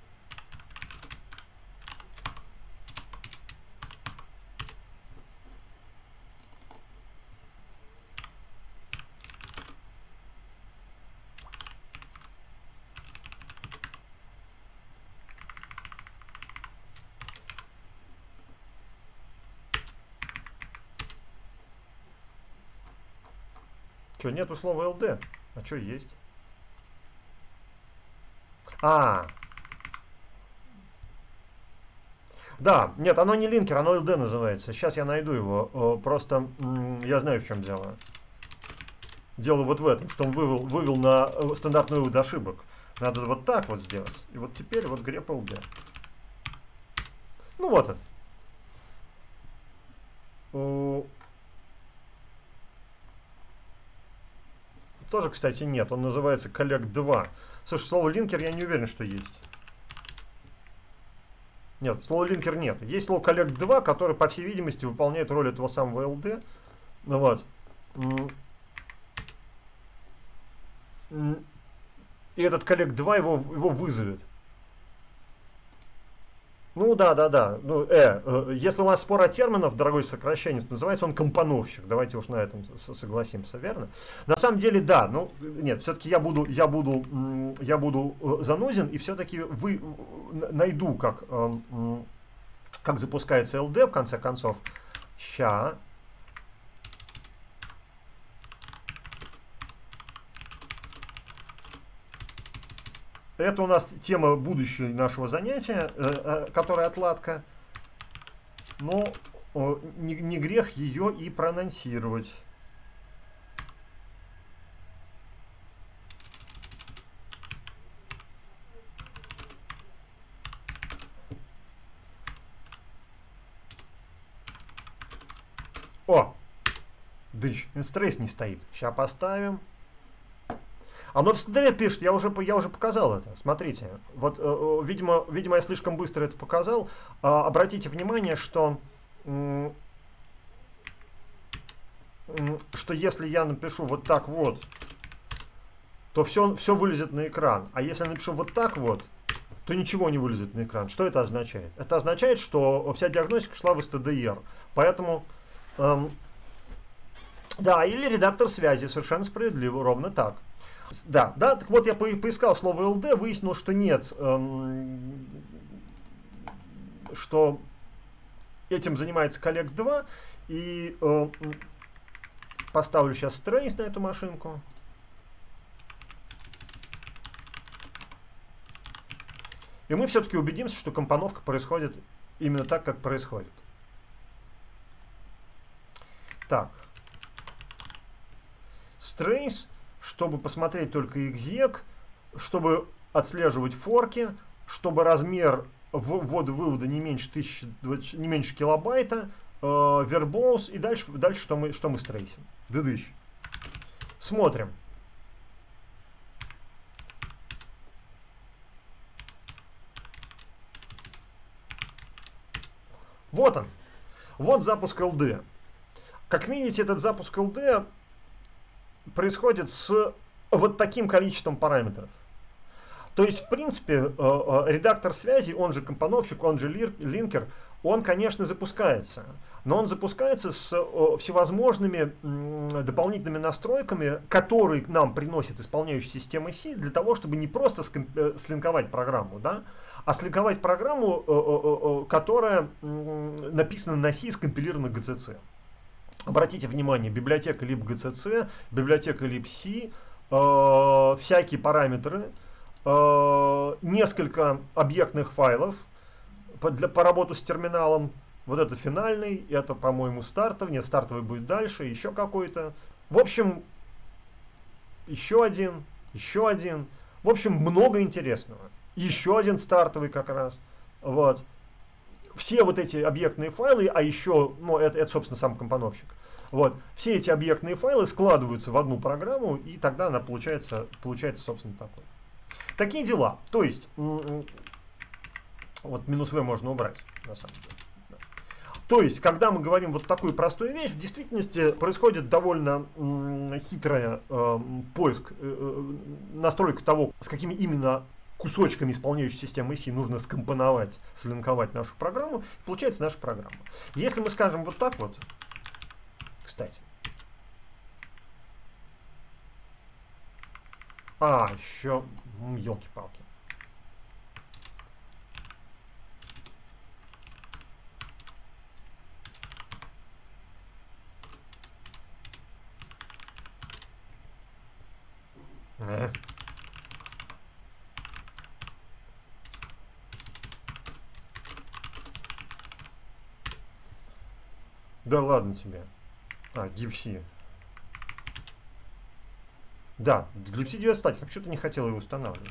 Что, нету слова эл ди? А что есть? А. Да, нет, оно не линкер, оно эл ди называется. Сейчас я найду его. Просто я знаю, в чем дело. Дело вот в этом, что он вывел, вывел на стандартный вывод ошибок. Надо вот так вот сделать. И вот теперь вот grep эл ди. Ну вот он. Тоже, кстати, нет. Он называется коллект два. Слушай, слово линкер я не уверен, что есть. Нет, слова линкер нет. Есть слово коллект два, которое, по всей видимости, выполняет роль этого самого эл ди. Ну, вот. И этот коллект два его, его вызовет. Ну да, да, да. Ну, э, э, если у вас спор о терминах, дорогой сокращенец, называется он компоновщик. Давайте уж на этом согласимся, верно? На самом деле, да. Ну, нет, все-таки я буду, я буду, я буду зануден, и все-таки вы найду, как, как запускается эл ди, в конце концов. Ща. Это у нас тема будущего нашего занятия, э, э, которая отладка. Но э, не, не грех ее и проанонсировать. О! Дыщ, стресс не стоит. Сейчас поставим. Оно в столе пишет, я уже, я уже показал это. Смотрите, вот, э, видимо, видимо, я слишком быстро это показал. Э, обратите внимание, что, э, э, что если я напишу вот так вот, то все, все вылезет на экран. А если я напишу вот так вот, то ничего не вылезет на экран. Что это означает? Это означает, что вся диагностика шла в эс ти ди эр. Поэтому, э, да, или редактор связи, совершенно справедливо, ровно так. Да, да, так вот я по поискал слово эл ди, выяснил, что нет, эм, что этим занимается коллект два, и э, поставлю сейчас страниц на эту машинку. И мы все-таки убедимся, что компоновка происходит именно так, как происходит. Так. Strains, чтобы посмотреть только экзек, чтобы отслеживать форки, чтобы размер ввода-вывода не меньше тысячи, не меньше килобайта, э, verbose, и дальше, дальше что мы, что мы стрейсим. Дыдыщ. Смотрим. Вот он. Вот запуск эл ди. Как видите, этот запуск эл ди происходит с вот таким количеством параметров. То есть, в принципе, редактор связи, он же компоновщик, он же линкер, он, конечно, запускается. Но он запускается с всевозможными дополнительными настройками, которые нам приносит исполняющая система си, для того, чтобы не просто слинковать программу, да, а слинковать программу, которая написана на си и скомпилирована к джи си си. Обратите внимание, библиотека libgcc, библиотека libc, э, всякие параметры, э, несколько объектных файлов по, для, по работу с терминалом. Вот это финальный, это, по-моему, стартовый, нет, стартовый будет дальше, еще какой-то. В общем, еще один, еще один. В общем, много интересного. Еще один стартовый как раз. Вот. Все вот эти объектные файлы, а еще, ну, это, это собственно, сам компоновщик. Вот. Все эти объектные файлы складываются в одну программу, и тогда она получается, получается собственно, такой. Такие дела. То есть, вот минус v можно убрать, на самом деле. Да. То есть, когда мы говорим вот такую простую вещь, в действительности происходит довольно хитрая э, поиск, э, настройка того, с какими именно кусочками исполняющей системы си нужно скомпоновать, слинковать нашу программу, и получается наша программа. Если мы скажем вот так вот, кстати. А, еще, елки-палки. Э. Да ладно тебе. А, гипси. Да, глипси девять статик. Я почему-то не хотел его устанавливать.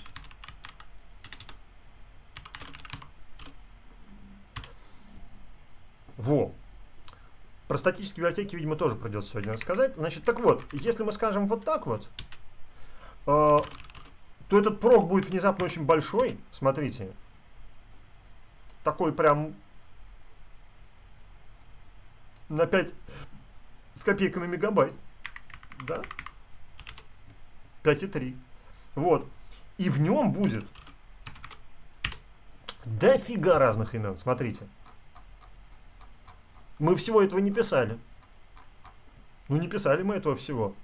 Во. Про статические библиотеки, видимо, тоже придется сегодня рассказать. Значит, так вот, если мы скажем вот так вот, э, то этот прог будет внезапно очень большой. Смотрите. такой прям на пять с копейками мегабайт, да, пять и три. Вот. И в нем будет дофига разных имен. Смотрите. Мы всего этого не писали. Ну, не писали мы этого всего.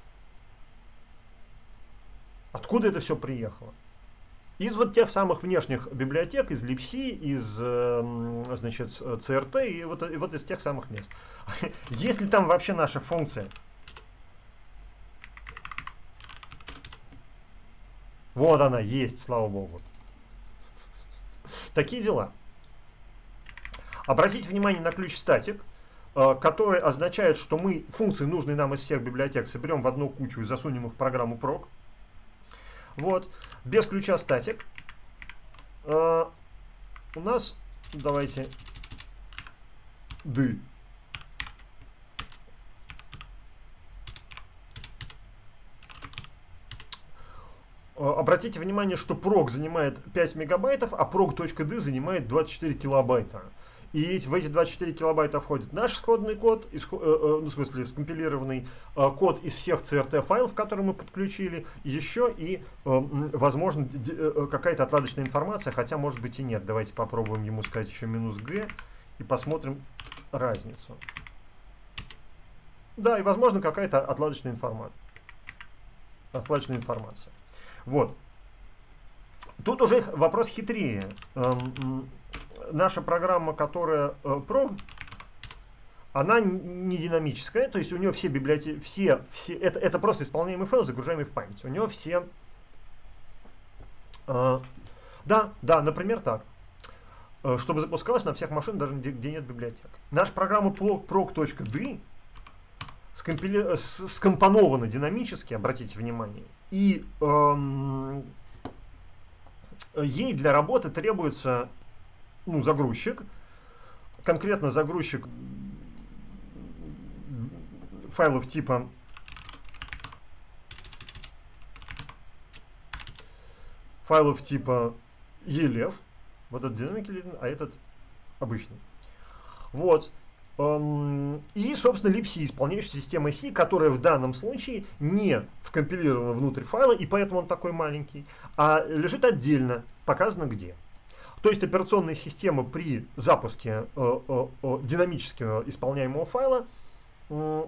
Откуда это все приехало? Из вот тех самых внешних библиотек, из libc, из, значит, си эр ти и вот, и вот из тех самых мест. Есть ли там вообще наша функция? Вот она есть, слава богу. Такие дела. Обратите внимание на ключ static, который означает, что мы функции, нужные нам из всех библиотек, соберем в одну кучу и засунем их в программу proc. Вот. Без ключа static у нас, давайте, d. Обратите внимание, что proc занимает пять мегабайтов, а proc.d занимает двадцать четыре килобайта. И эти, в эти двадцать четыре килобайта входит наш исходный код, исход, э, э, ну, в смысле скомпилированный э, код из всех си эр ти файлов, которые мы подключили, еще и, э, возможно, э, какая-то отладочная информация, хотя, может быть, и нет. Давайте попробуем ему сказать еще минус g и посмотрим разницу. Да, и, возможно, какая-то отладочная информация. Отладочная информация. Вот. Тут уже вопрос хитрее. Эм, наша программа, которая э, proc, она не динамическая, то есть у нее все библиотеки, все, все это, это просто исполняемый файл, загружаемый в память. У нее все... Э, да, да, например, так. Э, чтобы запускалось на всех машинах, даже где, где нет библиотек. Наша программа proc.d скомпили... скомпонована динамически, обратите внимание, и эм, ей для работы требуется, ну, загрузчик, конкретно загрузчик файлов типа файлов типа elef, вот этот динамик, а этот обычный. Вот. И, собственно, libc, исполняющая система C, которая в данном случае не вкомпилирована внутрь файла, и поэтому он такой маленький, а лежит отдельно, показано где. То есть операционная система при запуске э, э, э, динамического исполняемого файла э,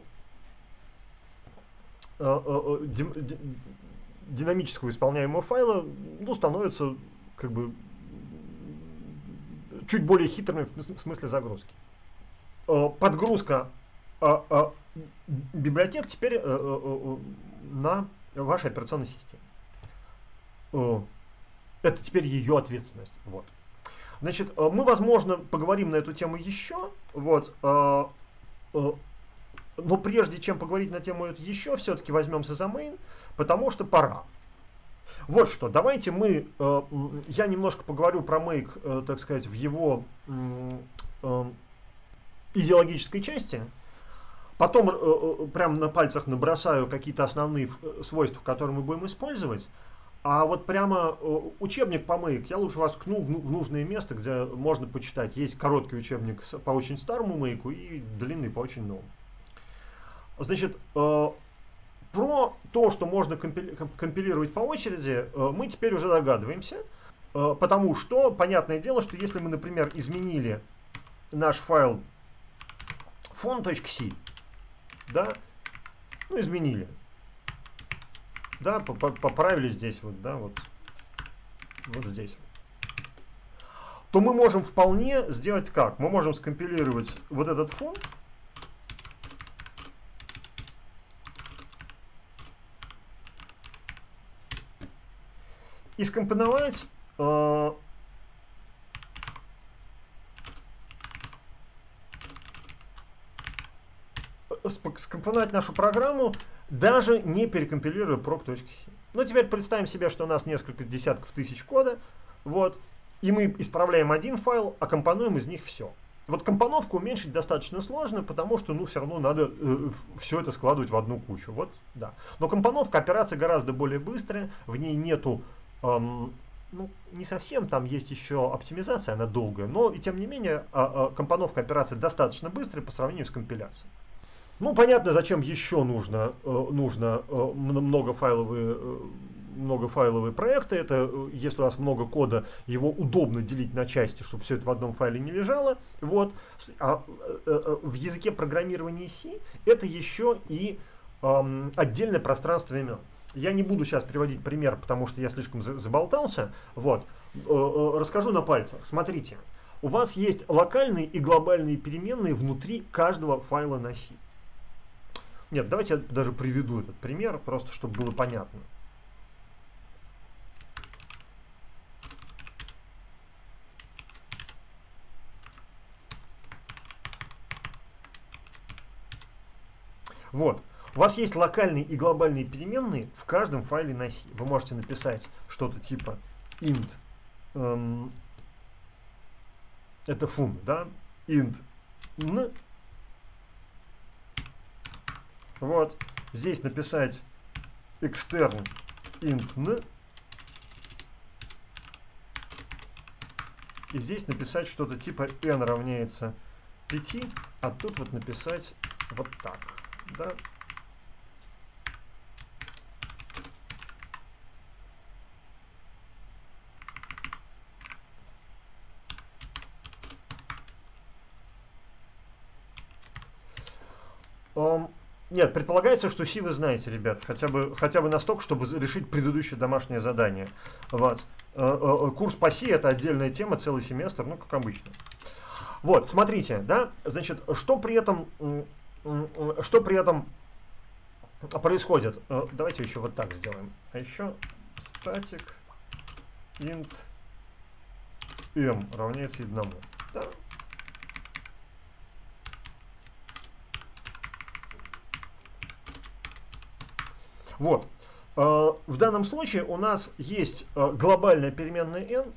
э, э, ди, динамического исполняемого файла, ну, становится как бы чуть более хитрой в смысле загрузки. Подгрузка а, а, библиотек теперь а, а, на вашей операционной системе. А, это теперь ее ответственность. Вот. Значит, мы, возможно, поговорим на эту тему еще. Вот, а, а, но прежде чем поговорить на тему эту еще, все-таки возьмемся за main, потому что пора. Вот что, давайте мы, а, я немножко поговорю про make, а, так сказать, в его... А, идеологической части, потом э, э, прямо на пальцах набросаю какие-то основные свойства, которые мы будем использовать, а вот прямо э, учебник по make я лучше вас ткну в, в нужное место, где можно почитать. Есть короткий учебник по очень старому make и длинный по очень новому. Значит, э, про то, что можно компили компилировать по очереди, э, мы теперь уже догадываемся, э, потому что, понятное дело, что если мы, например, изменили наш файл fon.c, да, ну, изменили, да, поправили здесь вот, да, вот, вот здесь, то мы можем вполне сделать как? Мы можем скомпилировать вот этот фон, и скомпоновать э, скомпоновать нашу программу, даже не перекомпилируя proc.c. Ну, теперь представим себе, что у нас несколько десятков тысяч кода, вот, и мы исправляем один файл, а компонуем из них все. Вот компоновку уменьшить достаточно сложно, потому что, ну, все равно надо э, все это складывать в одну кучу. Вот, да. Но компоновка — операция гораздо более быстрая, в ней нету эм, ну, не совсем, там есть еще оптимизация, она долгая, но и тем не менее а, а, компоновка операций достаточно быстрая по сравнению с компиляцией. Ну, понятно, зачем еще нужно, э, нужно э, многофайловые, э, многофайловые проекты. Это э, если у вас много кода, его удобно делить на части, чтобы все это в одном файле не лежало. Вот. А э, э, в языке программирования C это еще и э, отдельное пространство имен. Я не буду сейчас приводить пример, потому что я слишком заболтался. Вот. Э, э, расскажу на пальцах. Смотрите. У вас есть локальные и глобальные переменные внутри каждого файла на C. Нет, давайте я даже приведу этот пример, просто чтобы было понятно. Вот. У вас есть локальные и глобальные переменные в каждом файле на C. Вы можете написать что-то типа int, эм, это фун, да, int n. Вот. Здесь написать extern int n. И здесь написать что-то типа n равняется пять, а тут вот написать вот так. Да? Um, Нет, предполагается, что C вы знаете, ребят, хотя бы, хотя бы настолько, чтобы решить предыдущее домашнее задание. Вот. Курс по C это отдельная тема, целый семестр, ну, как обычно. Вот, смотрите, да, значит, что при этом, что при этом происходит? Давайте еще вот так сделаем. А еще static int m равняется одному. Да? Вот. В данном случае у нас есть глобальная переменная n.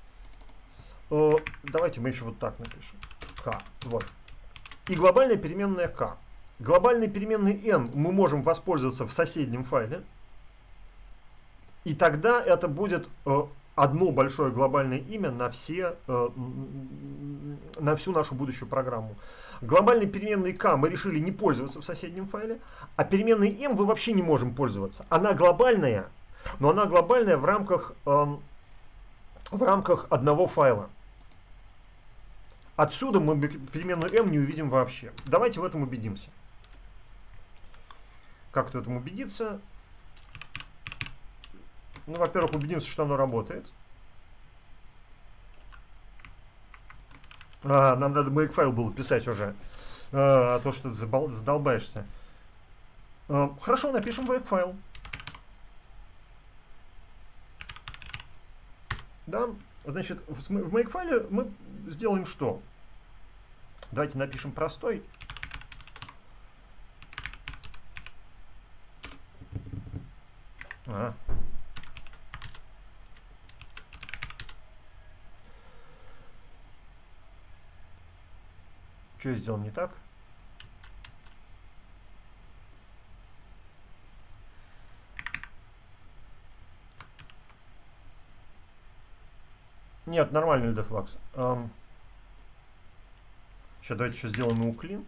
Давайте мы еще вот так напишем. K. Вот. И глобальная переменная k. Глобальной переменной n мы можем воспользоваться в соседнем файле. И тогда это будет одно большое глобальное имя на, все, на всю нашу будущую программу. Глобальной переменной k мы решили не пользоваться в соседнем файле, а переменной m вы вообще не можем пользоваться. Она глобальная, но она глобальная в рамках, э, в рамках одного файла. Отсюда мы переменную m не увидим вообще. Давайте в этом убедимся. Как в этом убедиться? Ну, во-первых, убедимся, что оно работает. А, нам надо makefile было писать уже. А, а то, что ты задолбаешься. А, хорошо, напишем makefile. Да, значит, в makefile мы сделаем что? Давайте напишем простой. А. Что я сделал не так? Нет, нормальный эл ди флакс. Um, сейчас давайте еще сделаем ноуклин.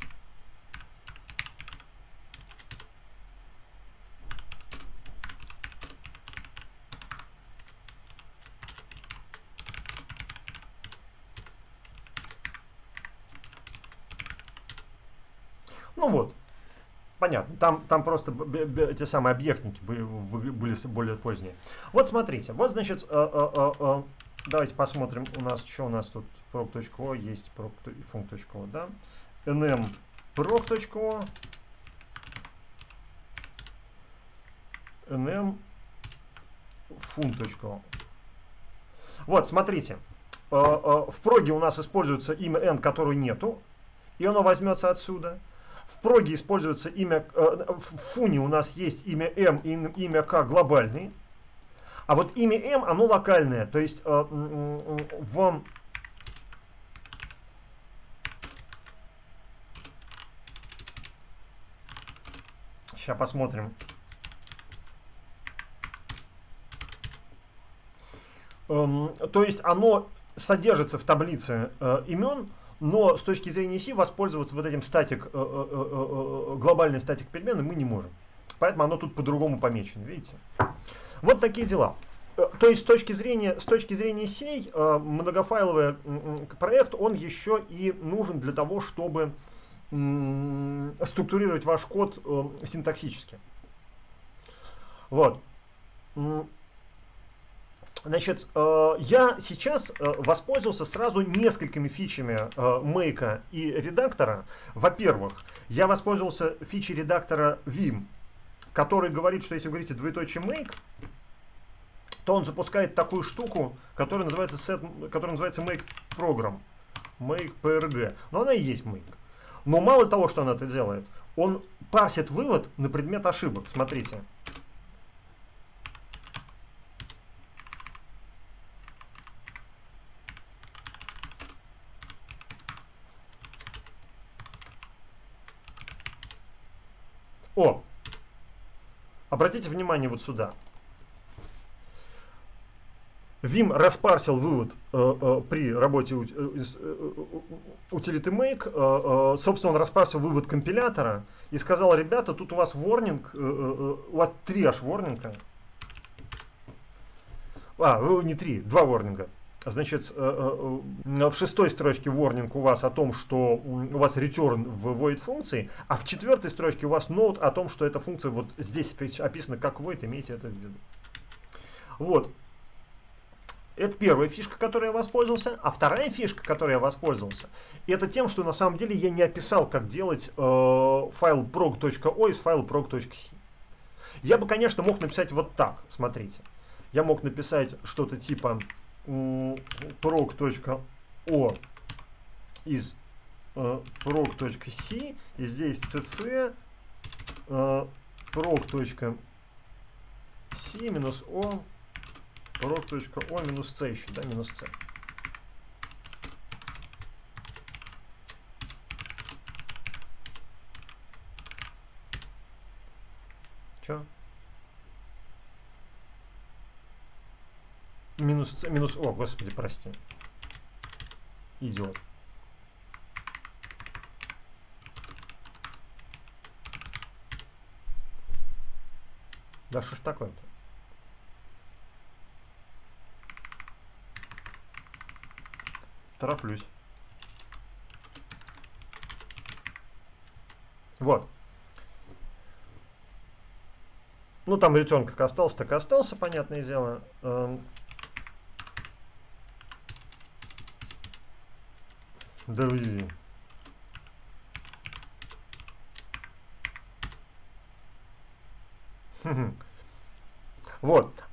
Ну вот, понятно, там, там просто эти самые объектники были, были более поздние. Вот смотрите, вот значит, э, э, э, давайте посмотрим, у нас что у нас тут proc.o есть, func.o, да, nm proc.o, nm fun.o. Вот, смотрите, э, э, в проге у нас используется имя n, которого нету, и оно возьмется отсюда. В проге используется имя, э, в фуне у нас есть имя m и имя k глобальные, а вот имя m, оно локальное, то есть э, в... Сейчас посмотрим. Эм, то есть оно содержится в таблице э, имен, но с точки зрения C воспользоваться вот этим статик, э, э, э, глобальной статик переменной мы не можем. Поэтому оно тут по-другому помечено, видите? Вот такие дела. То есть с точки зрения, с точки зрения сей э, многофайловый э, проект, он еще и нужен для того, чтобы э, структурировать ваш код э, синтаксически. Вот. Значит, э, я сейчас э, воспользовался сразу несколькими фичами э, Make и редактора. Во-первых, я воспользовался фичей редактора Vim, который говорит, что если вы говорите двоеточие Make, то он запускает такую штуку, которая называется, set, которая называется Make Program, Make пи эр джи. Но она и есть Make. Но мало того, что она это делает, он парсит вывод на предмет ошибок. Смотрите. О! Обратите внимание вот сюда. Vim распарсил вывод э, э, при работе э, э, утилиты make. Э, э, собственно, он распарсил вывод компилятора и сказал: ребята, тут у вас ворнинг, э, э, у вас три аж ворнинга. А, не три, два ворнинга. Значит, э, э, в шестой строчке ворнинг у вас о том, что у вас return в void функции, а в четвертой строчке у вас note о том, что эта функция вот здесь описана как void, имейте это в виду. Вот. Это первая фишка, которой я воспользовался. А вторая фишка, которой я воспользовался, это тем, что на самом деле я не описал, как делать э, файл prog.o из файла prog.c. Я бы, конечно, мог написать вот так. Смотрите. Я мог написать что-то типа prog.o из э, prog.c, и здесь cc э, prog.c минус o prog.o минус c еще, да, минус c. Че? Минус c, минус o, господи, прости. Идиот. Да что ж такое-то? Тороплюсь. Вот. Ну, там return как остался, так и остался, понятное дело. Да вы... Вот.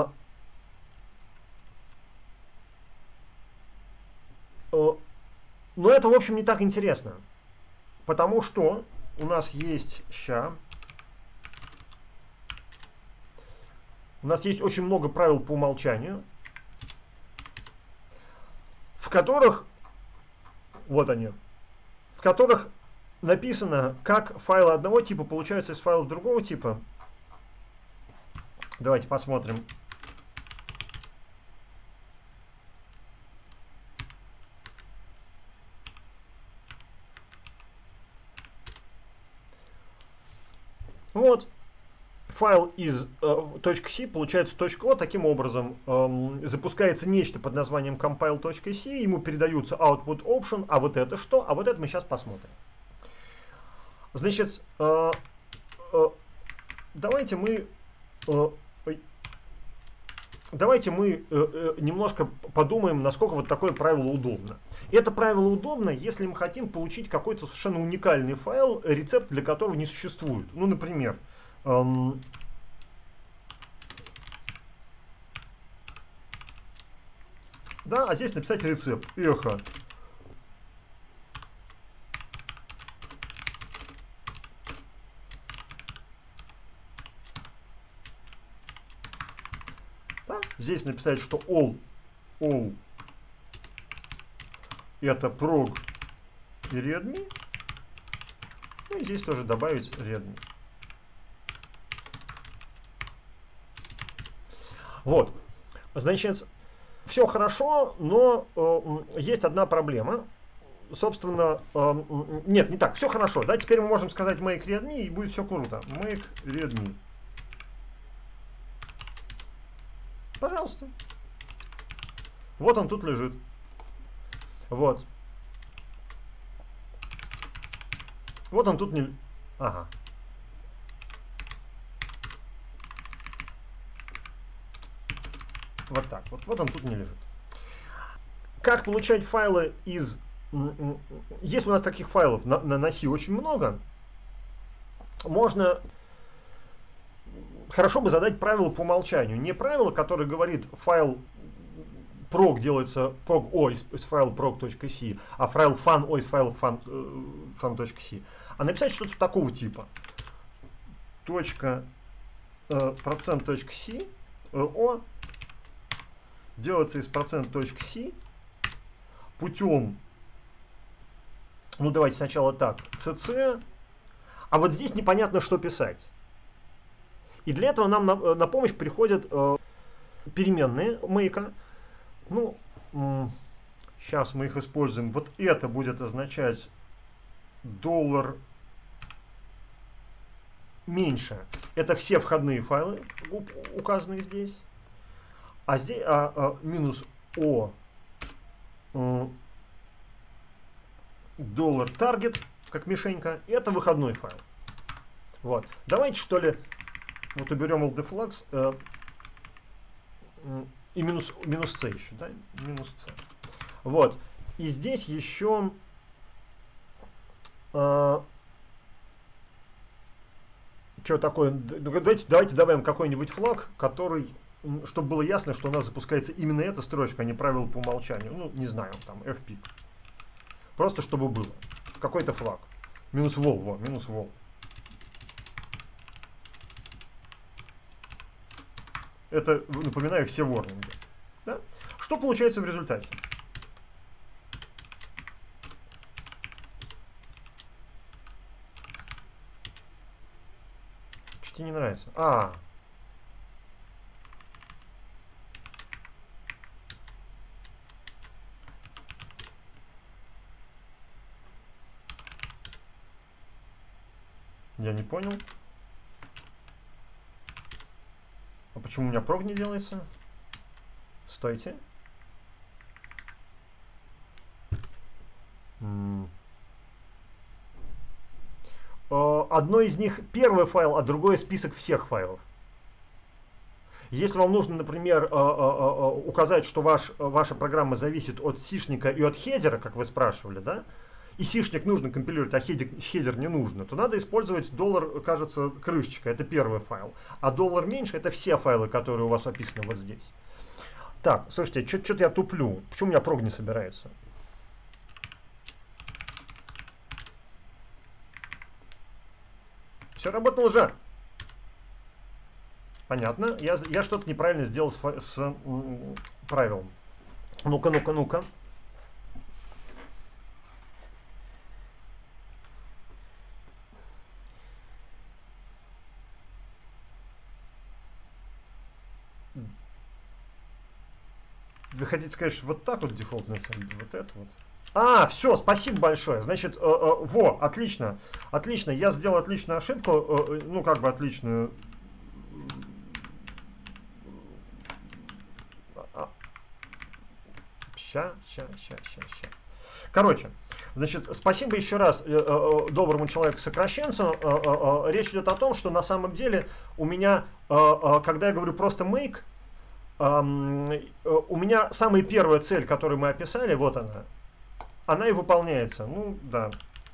Но это, в общем, не так интересно. Потому что у нас есть ща. У нас есть очень много правил по умолчанию, в которых, вот они, в которых написано, как файлы одного типа получаются из файлов другого типа. Давайте посмотрим. Вот. Файл из э, .c получается .o. Таким образом, э, запускается нечто под названием compile.c, ему передаются output option, а вот это что? А вот это мы сейчас посмотрим. Значит, э, э, давайте мы, э, давайте мы э, э, немножко подумаем, насколько вот такое правило удобно. Это правило удобно, если мы хотим получить какой-то совершенно уникальный файл, рецепт для которого не существует. Ну, например, эм, да, а здесь написать рецепт. Эхо. Да? Здесь написать, что all, all это prog и readme. Ну и здесь тоже добавить readme. Вот. Значит, все хорошо, но э, есть одна проблема. Собственно, э, нет, не так, все хорошо. Да, теперь мы можем сказать make readme, и будет все круто. Make readme. Пожалуйста. Вот он тут лежит. Вот. Вот он тут не... Ага. Вот так вот. Вот он тут не лежит. Как получать файлы из... Если у нас таких файлов на, на носи очень много, можно... Хорошо бы задать правило по умолчанию. Не правило, которое говорит файл proc делается proc o из, из файла proc.c, а файл fun o из файла fun.c. А написать что-то такого типа. Точка процент.c o делается из процент.c путем, ну давайте сначала так, cc, а вот здесь непонятно, что писать. И для этого нам на, на помощь приходят э, переменные make. Ну, сейчас мы их используем. Вот это будет означать доллар меньше. Это все входные файлы, указанные здесь. А здесь а, а, минус о э, доллар таргет, как мишенька, это выходной файл. Вот. Давайте что ли вот уберем ldflags э, и минус, минус c еще, да? Минус c. Вот. И здесь еще э, что такое? Давайте, давайте добавим какой-нибудь флаг, который, чтобы было ясно, что у нас запускается именно эта строчка, а не правило по умолчанию. Ну, не знаю, там, fpic. Просто чтобы было. Какой-то флаг. Минус vol, во, минус vol. Это, напоминаю, все ворнинги. Да? Что получается в результате? Что тебе не нравится? А. Я не понял. А почему у меня прог не делается? Стойте. Одно из них первый файл, а другое список всех файлов. Если вам нужно, например, указать, что ваш, ваша программа зависит от сишника и от хедера, как вы спрашивали, да, и сишник нужно компилировать, а хедер, хедер не нужно, то надо использовать доллар, кажется, крышечка, это первый файл. А доллар меньше, это все файлы, которые у вас описаны вот здесь. Так, слушайте, что-то я туплю. Почему у меня прог не собирается? Все работало же. Понятно. Я, я что-то неправильно сделал с, с м, правилом. Ну-ка, ну-ка, ну-ка. Вы хотите сказать, что вот так вот дефолтная цель, вот это вот? А, все, спасибо большое. Значит, э, э, во, отлично, отлично. Я сделал отличную ошибку, э, ну как бы отличную. Ща, ща, ща, ща, ща. Короче, значит, спасибо еще раз э, э, доброму человеку-сокращенцу. Э, э, э, речь идет о том, что на самом деле у меня, э, э, когда я говорю просто make, Um, у меня самая первая цель, которую мы описали, вот она, она и выполняется. Ну, да.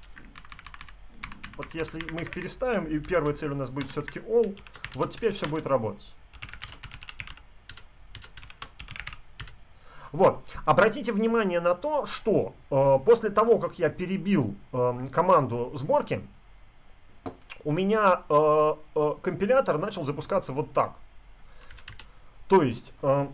Вот если мы их переставим, и первая цель у нас будет все-таки all, вот теперь все будет работать. Вот. Обратите внимание на то, что э, после того, как я перебил э, команду сборки, у меня э, э, компилятор начал запускаться вот так. То есть, э,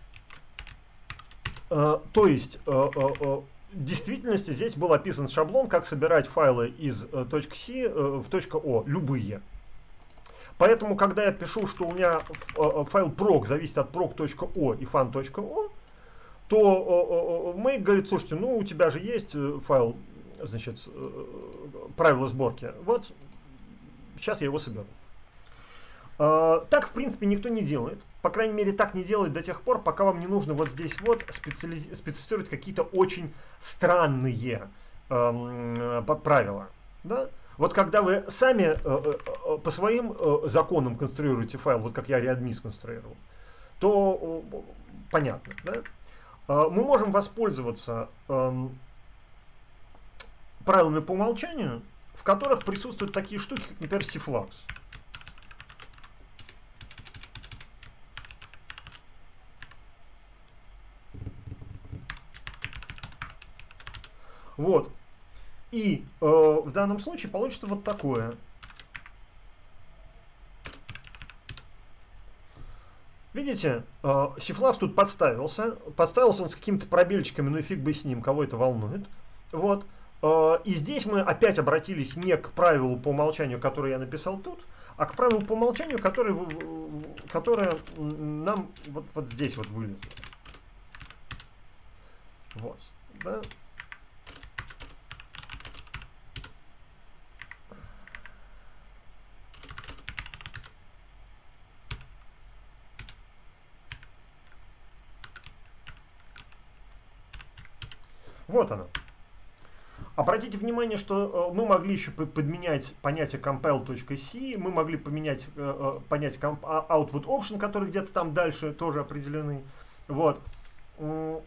э, то есть э, э, в действительности здесь был описан шаблон, как собирать файлы из э, .c э, в .o, любые. Поэтому, когда я пишу, что у меня э, файл proc зависит от proc.o и fan.o, то Make говорит, слушайте, ну у тебя же есть файл, значит, правила сборки. Вот, сейчас я его соберу. Так, в принципе, никто не делает. По крайней мере, так не делает до тех пор, пока вам не нужно вот здесь вот специализ... специфицировать какие-то очень странные э, правила. Да? Вот когда вы сами э, э, по своим э, законам конструируете файл, вот как я readme сконструировал, то э, понятно. Да? Э, мы можем воспользоваться э, правилами по умолчанию, в которых присутствуют такие штуки, как, например, cflags. Вот. И э, в данном случае получится вот такое. Видите, э, cflags тут подставился. Подставился он с какими-то пробельчиками, ну и фиг бы с ним, кого это волнует. Вот. Э, и здесь мы опять обратились не к правилу по умолчанию, которое я написал тут, а к правилу по умолчанию, которое, которое нам вот, вот здесь вот вылезло. Вот. Да? Вот оно. Обратите внимание, что э, мы могли еще подменять понятие compile.c, мы могли поменять э, понятие output option, которые где-то там дальше тоже определены. Вот. Ну,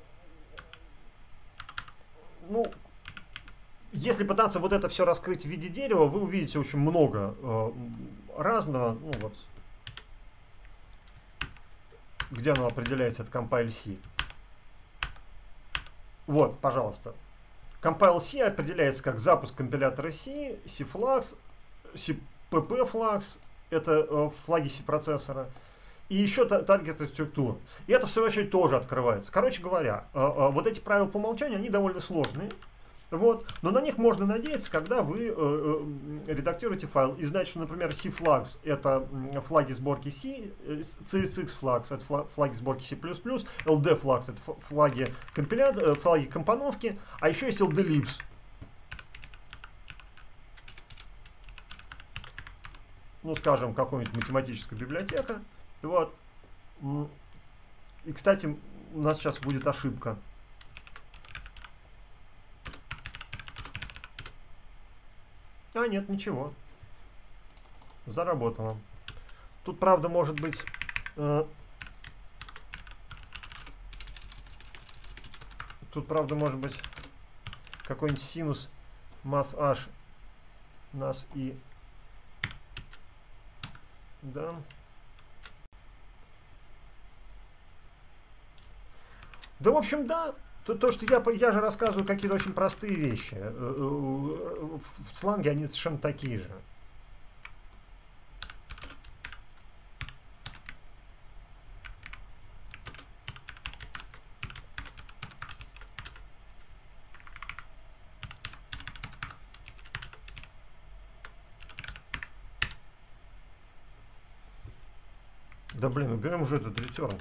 если пытаться вот это все раскрыть в виде дерева, вы увидите очень много э, разного. Ну, вот, где оно определяется, это compile.c. Вот, пожалуйста. Compile.c определяется как запуск компилятора C, cflags, cpp-флагс, это э, флаги C-процессора, и еще таргет структур. И это в свою очередь тоже открывается. Короче говоря, э, э, вот эти правила по умолчанию, они довольно сложные. Вот, но на них можно надеяться, когда вы э, э, редактируете файл и знаете, что, например, cflags это флаги сборки C, csx-flags это флаги сборки C++, ld-flags это флаги, компиля... флаги компоновки, а еще есть ld-libs. Ну, скажем, какая-нибудь математическая библиотека. Вот. И, кстати, у нас сейчас будет ошибка. А, нет, ничего. Заработало. Тут, правда, может быть... Э, тут, правда, может быть какой-нибудь синус math-h нас и... Да. Да, в общем, да. То, то что я, я же рассказываю какие-то очень простые вещи. В сланге они совершенно такие же. Да блин, уберем уже этот return.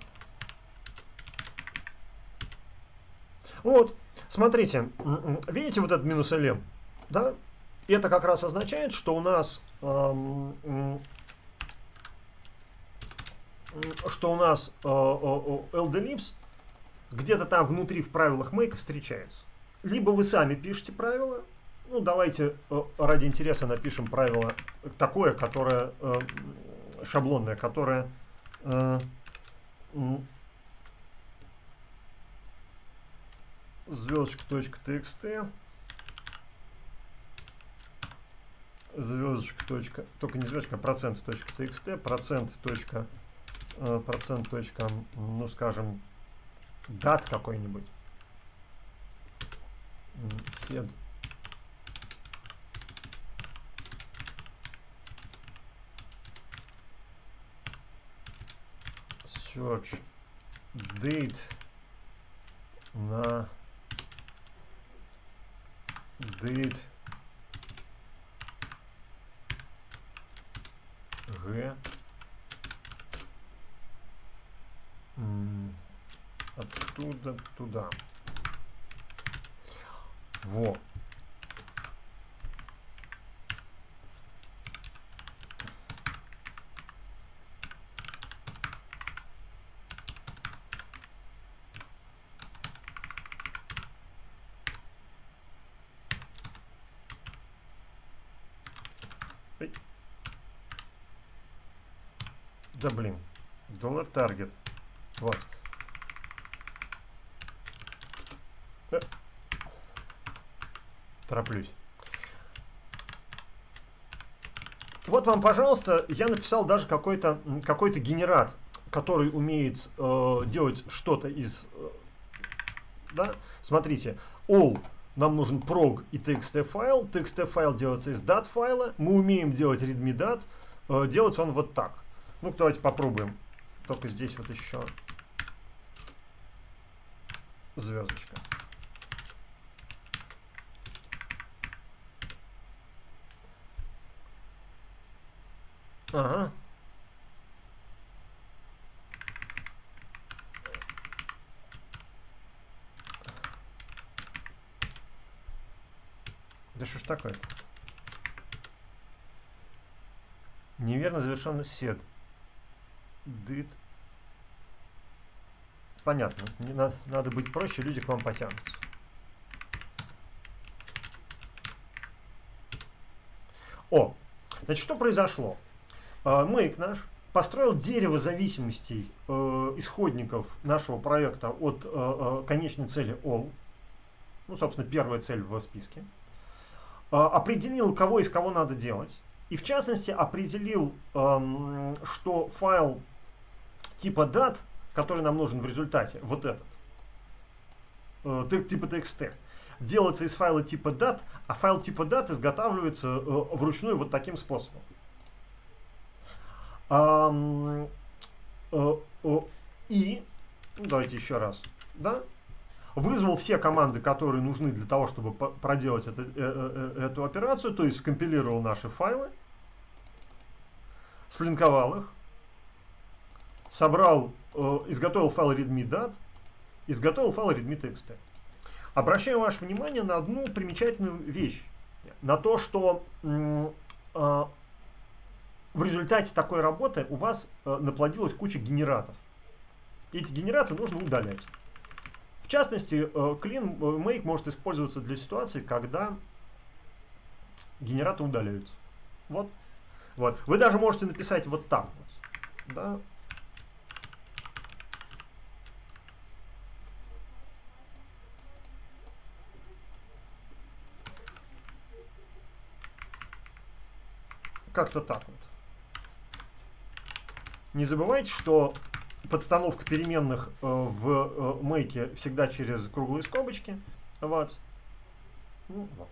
Вот, смотрите, видите вот этот минус lm, да? Это как раз означает, что у нас, эм, что у нас э, ld-libs где-то там внутри в правилах make встречается. Либо вы сами пишете правила, ну давайте э, ради интереса напишем правило такое, которое э, шаблонное, которое э, звездочка.txt, звездочка. Точка, только не звездочка, а процент.txt, процент. Точка, э, процент. Точка, ну скажем, дат какой-нибудь. Sed. Search date на date g оттуда туда. Во. Да блин, доллар таргет. Вот. Э. Тороплюсь. Вот вам, пожалуйста, я написал даже какой-то какой-то генерат, который умеет э, делать что-то из... Э, да? Смотрите, all нам нужен prog и txt файл. txt файл делается из dat файла. Мы умеем делать readme dat. Э, делается он вот так. Ну, давайте попробуем. Только здесь вот еще звездочка. Ага. Да что ж такое-то? Неверно завершенный сет. Дит. Понятно. Не надо, надо быть проще, люди к вам потянутся. О, значит, что произошло? Make наш построил дерево зависимостей э, исходников нашего проекта от э, э, конечной цели all. Ну, собственно, первая цель в списке. Э, определил, кого из кого надо делать. И в частности определил, э, что файл типа dat, который нам нужен в результате, вот этот, э, типа txt, делается из файла типа dat, а файл типа dat изготавливается э, вручную вот таким способом. Um, uh, uh, и, давайте еще раз, да, вызвал все команды, которые нужны для того, чтобы проделать это, э, э, эту операцию, то есть скомпилировал наши файлы, слинковал их, собрал, э, изготовил файл readme dat, изготовил файл readme txt. Обращаю ваше внимание на одну примечательную вещь, на то, что э, э, в результате такой работы у вас э, наплодилась куча генератов. Эти генераты нужно удалять. В частности, э, clean make может использоваться для ситуации, когда генераты удаляются. Вот. Вот. Вы даже можете написать вот так вот. Да? Как-то так вот. Не забывайте, что подстановка переменных э, в э, make всегда через круглые скобочки. Вот. Ну, вот.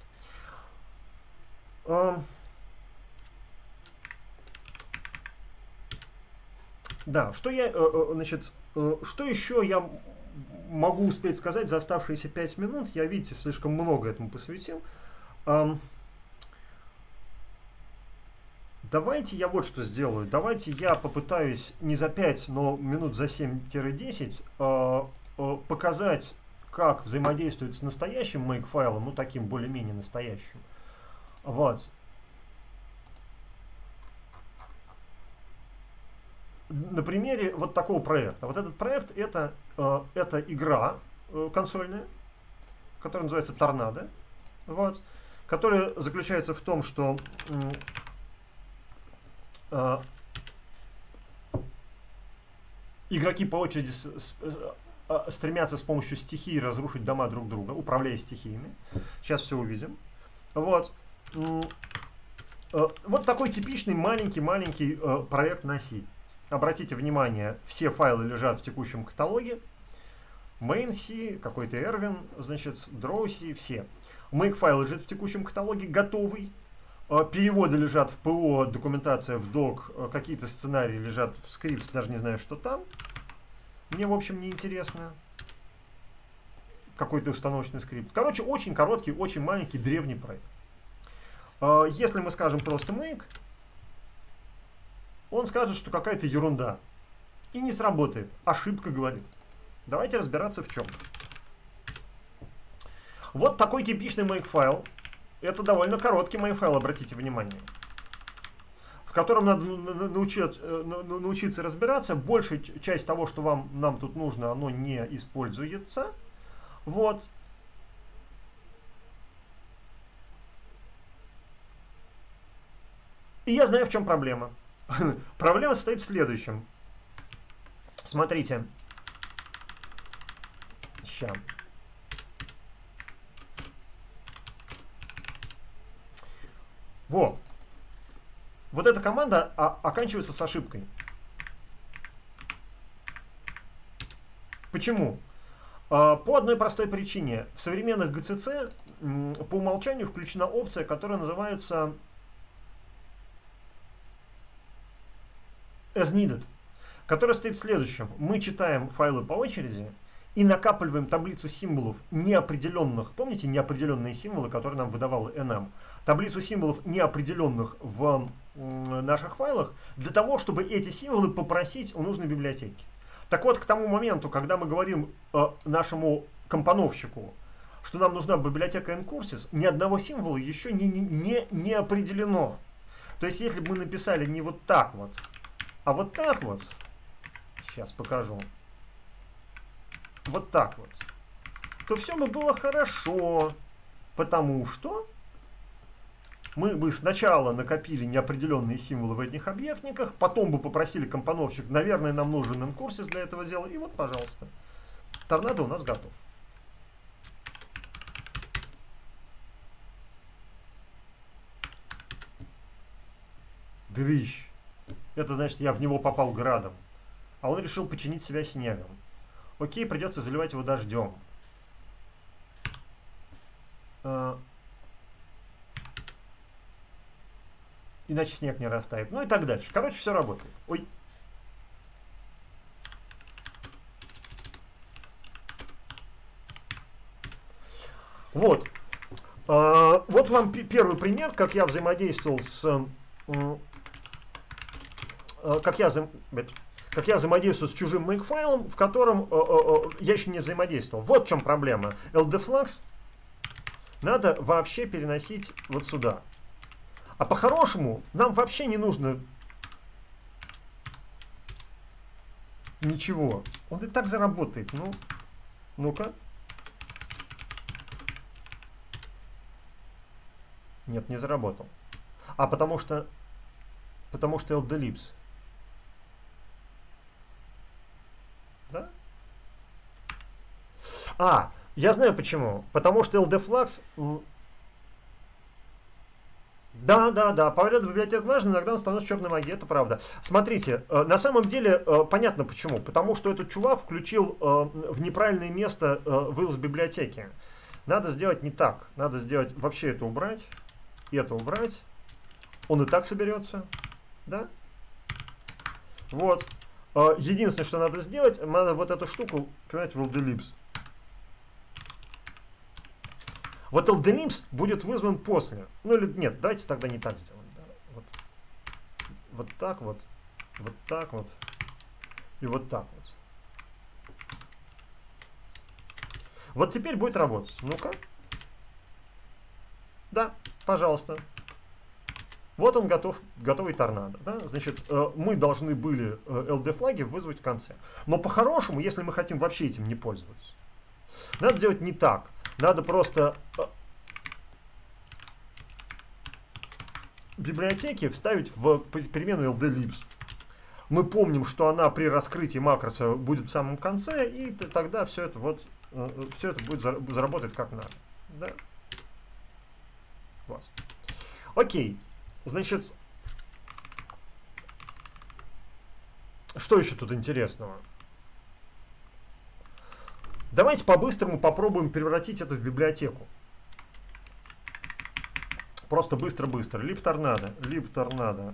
Э, да, что я, э, значит, э, что еще я могу успеть сказать за оставшиеся пять минут? Я, видите, слишком много этому посвятил. Э, Давайте я вот что сделаю. Давайте я попытаюсь не за пять, но минут за семь-десять э, э, показать, как взаимодействует с настоящим make файлом, ну таким более-менее настоящим. Вот. На примере вот такого проекта. Вот этот проект это, э, это игра э, консольная, которая называется Торнадо. Вот. Которая заключается в том, что э, Uh, игроки по очереди с, с, uh, стремятся с помощью стихий разрушить дома друг друга, управляя стихиями. Сейчас все увидим. Вот. Uh, uh, вот такой типичный маленький-маленький uh, проект на C. Обратите внимание, все файлы лежат в текущем каталоге. Main C, какой-то Erwin, значит, Draw C, все. Make файл лежит в текущем каталоге, готовый. Переводы лежат в ПО, документация в док, какие-то сценарии лежат в скрипт, даже не знаю, что там. Мне, в общем, не интересно. Какой-то установочный скрипт. Короче, очень короткий, очень маленький, древний проект. Если мы скажем просто make, он скажет, что какая-то ерунда. И не сработает. Ошибка говорит. Давайте разбираться в чем. Вот такой типичный makefile. Это довольно короткий makefile, обратите внимание. В котором надо научить, научиться разбираться. Большая часть того, что вам, нам тут нужно, оно не используется. Вот. И я знаю, в чем проблема. Проблема состоит в следующем. Смотрите. Сейчас. Во. Вот эта команда а, оканчивается с ошибкой. Почему? А, по одной простой причине. В современных джи си си м, по умолчанию включена опция, которая называется as needed, которая стоит в следующем. Мы читаем файлы по очереди и накапливаем таблицу символов неопределенных. Помните неопределенные символы, которые нам выдавал эн эм? Таблицу символов неопределенных в наших файлах для того, чтобы эти символы попросить у нужной библиотеки. Так вот, к тому моменту, когда мы говорим э, нашему компоновщику, что нам нужна библиотека ncurses, ни одного символа еще не, не, не, не определено. То есть, если бы мы написали не вот так вот, а вот так вот, сейчас покажу, вот так вот, то все бы было хорошо, потому что мы бы сначала накопили неопределенные символы в этих объектниках, потом бы попросили компоновщик, наверное, нам нужен ncurses для этого дела, и вот, пожалуйста, торнадо у нас готов. Двищ. Это значит, я в него попал градом. А он решил починить себя снегом. Окей, придется заливать его дождем. А... Иначе снег не растает. Ну и так дальше. Короче, все работает. Ой. Вот. А, вот вам первый пример, как я взаимодействовал с... Как я, как я взаимодействую с чужим makefile, в котором э, э, я еще не взаимодействовал. Вот в чем проблема. эл ди Flux надо вообще переносить вот сюда. А по-хорошему нам вообще не нужно ничего. Он и так заработает. Ну, ну-ка. Нет, не заработал. А потому что... Потому что ldlibs. Да? А, я знаю почему. Потому что эл ди Flux... Да, да, да, порядок библиотек важен, иногда он становится черной магией, это правда. Смотрите, на самом деле понятно почему. Потому что этот чувак включил в неправильное место вылаз библиотеки. Надо сделать не так. Надо сделать вообще это убрать, это убрать. Он и так соберется. Да? Вот. Единственное, что надо сделать, надо вот эту штуку, понимаете, в ldlibs. Вот ldlibs будет вызван после. Ну или нет, давайте тогда не так сделаем. Да? Вот. Вот так вот, вот так вот и вот так вот. Вот теперь будет работать. Ну-ка. Да, пожалуйста. Вот он готов, готовый торнадо. Да? Значит, э, мы должны были э, эл ди флаги вызвать в конце. Но по-хорошему, если мы хотим вообще этим не пользоваться, надо делать не так. Надо просто э, библиотеки вставить в переменную ldlibs. Мы помним, что она при раскрытии макроса будет в самом конце, и тогда все это вот э, все это будет заработать как надо. Да? Вот. Окей. Значит, что еще тут интересного? Давайте по-быстрому попробуем превратить это в библиотеку. Просто быстро-быстро. Lib-торнадо. Lib-торнадо.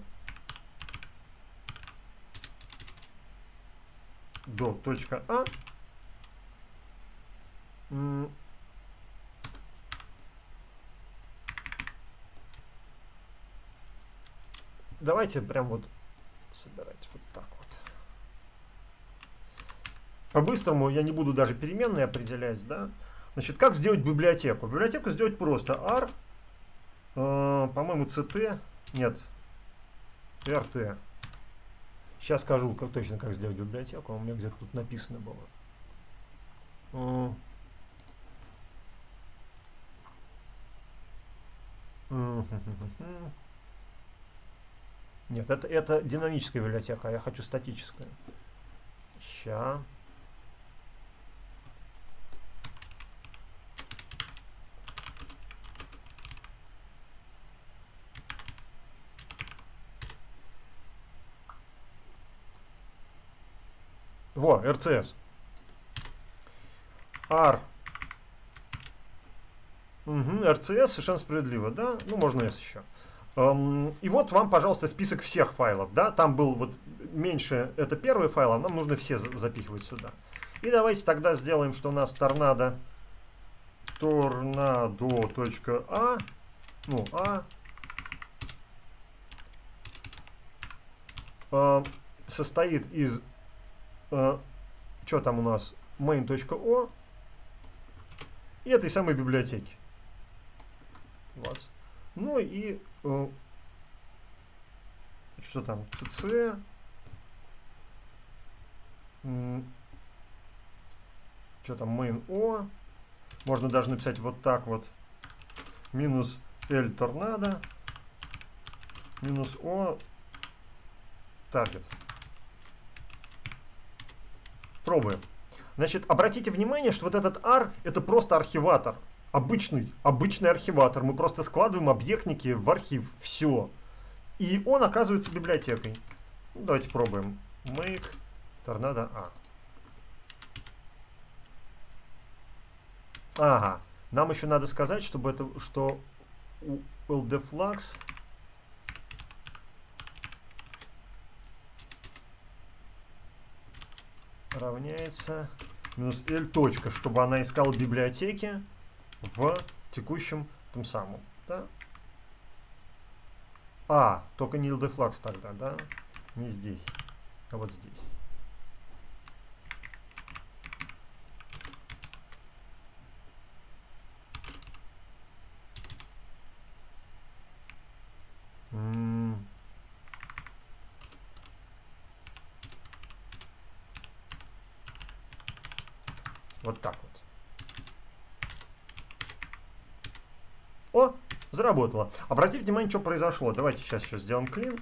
До точка А. Давайте прям вот собирать вот так вот. по-быстрому я не буду даже переменные определять, да. Значит, как сделать библиотеку? Библиотеку сделать просто. ar, э, по-моему, ct, нет, rt. Сейчас скажу, как точно, как сделать библиотеку. У меня где-то тут написано было. Нет, это, это динамическая библиотека, а я хочу статическую. Ща. Во, эр си эс. R. Угу, эр си эс совершенно справедливо, да? Ну, можно S еще. Um, и вот вам, пожалуйста, список всех файлов, да? Там был вот меньше, это первый файл, а нам нужно все запихивать сюда. И давайте тогда сделаем, что у нас торнадо, торнадо.а, ну, а, э, состоит из, э, что там у нас, main.o и этой самой библиотеки. Вот. Ну и э, что там, cc, что там, main.o, можно даже написать вот так вот, минус l торнадо, минус o target. Пробуем. Значит, обратите внимание, что вот этот R это просто архиватор. Обычный, обычный архиватор. Мы просто складываем объектники в архив. Все. И он оказывается библиотекой. Ну, давайте пробуем. Make торнадо A. Ага. Нам еще надо сказать, чтобы это, что у ldflux равняется минус l точка, чтобы она искала библиотеки в текущем том самом, да? А, только не ldflux тогда, да? Не здесь, а вот здесь. М-м. Вот так вот. О, заработало. Обратите внимание, что произошло. Давайте сейчас еще сделаем clean.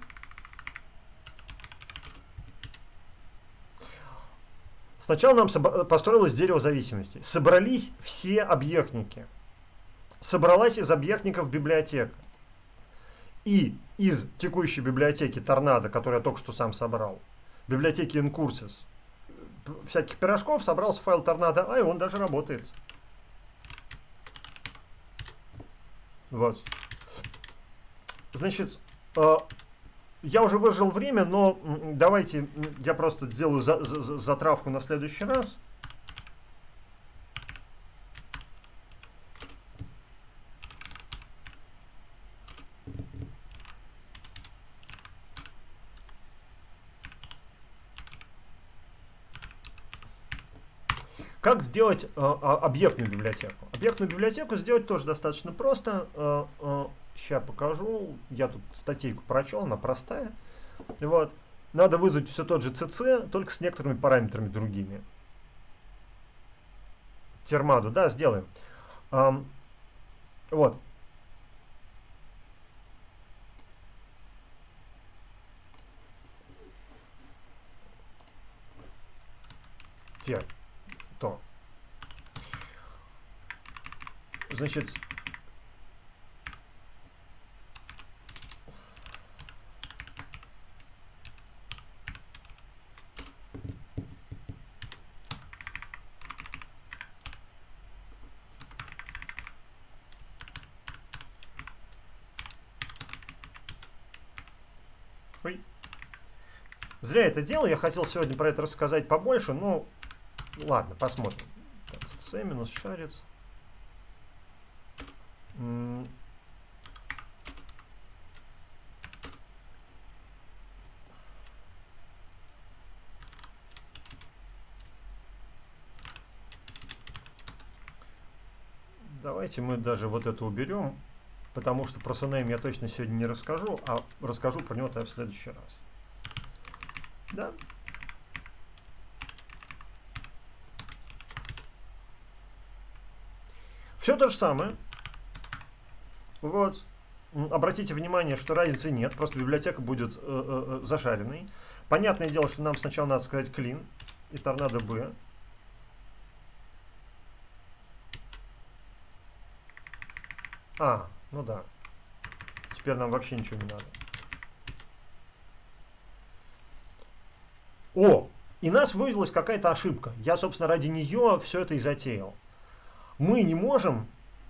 Сначала нам построилось дерево зависимости. Собрались все объектники. Собралась из объектников библиотека. И из текущей библиотеки торнадо, которую я только что сам собрал, библиотеки incursus, всяких пирожков, собрался файл торнадо, а и он даже работает. Вот. Значит, э, я уже выжил время, но давайте я просто сделаю за, за, затравку на следующий раз. Как сделать э, объектную библиотеку? Объектную библиотеку сделать тоже достаточно просто. Э, э, сейчас покажу. Я тут статейку прочел, она простая. Вот. Надо вызвать все тот же cc, только с некоторыми параметрами другими. Термаду, да, сделаем. Эм, вот. Тер. То. Значит, ой. Зря это делал, я хотел сегодня про это рассказать побольше, но ладно, посмотрим. cc минус шарец. Давайте мы даже вот это уберем, потому что про Suname я точно сегодня не расскажу, а расскажу про него-то в следующий раз. Да? Все то же самое. Вот. Обратите внимание, что разницы нет, просто библиотека будет э, э, зашаренной. Понятное дело, что нам сначала надо сказать clean и торнадо B. А, ну да. Теперь нам вообще ничего не надо. О, и нас вывелась какая-то ошибка. Я, собственно, ради нее все это и затеял. Мы не можем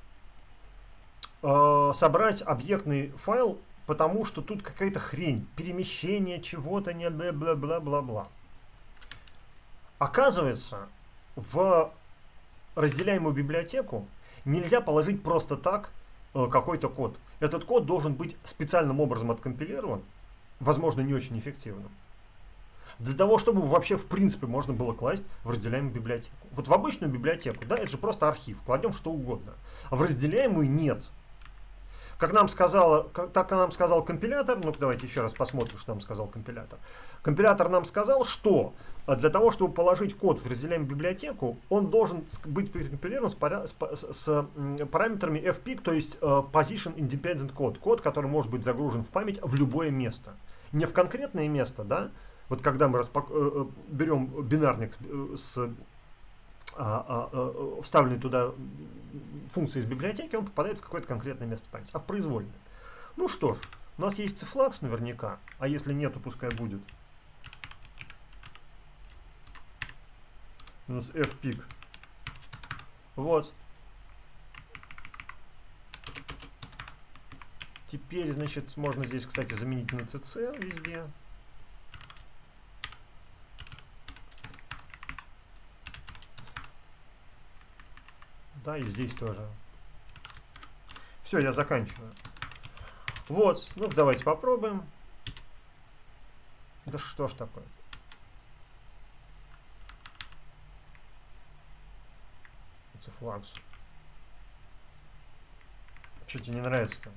э, собрать объектный файл, потому что тут какая-то хрень. Перемещение чего-то, не бла-бла-бла-бла-бла. Оказывается, в разделяемую библиотеку нельзя положить просто так э, какой-то код. Этот код должен быть специальным образом откомпилирован, возможно, не очень эффективным, для того, чтобы вообще в принципе можно было класть в разделяемую библиотеку. Вот в обычную библиотеку, да, это же просто архив, кладем что угодно. А в разделяемую нет. Как нам сказала, как, так нам сказал компилятор, ну давайте еще раз посмотрим, что нам сказал компилятор. Компилятор нам сказал, что для того, чтобы положить код в разделяемую библиотеку, он должен быть прикомпилирован с, паря, с, с параметрами эф пик, то есть uh, Position Independent Code, код, который может быть загружен в память в любое место. Не в конкретное место, да, вот когда мы распак... берем бинарник с а, а, а, вставленной туда функции из библиотеки, он попадает в какое-то конкретное место памяти, а в произвольное. Ну что ж, у нас есть cflags наверняка, а если нет, то пускай будет. У нас эф пик. Вот. Теперь, значит, можно здесь, кстати, заменить на cc везде. Да, и здесь тоже. Все, я заканчиваю. Вот, ну давайте попробуем. Да что ж такое? Cflags. Что тебе не нравится-то?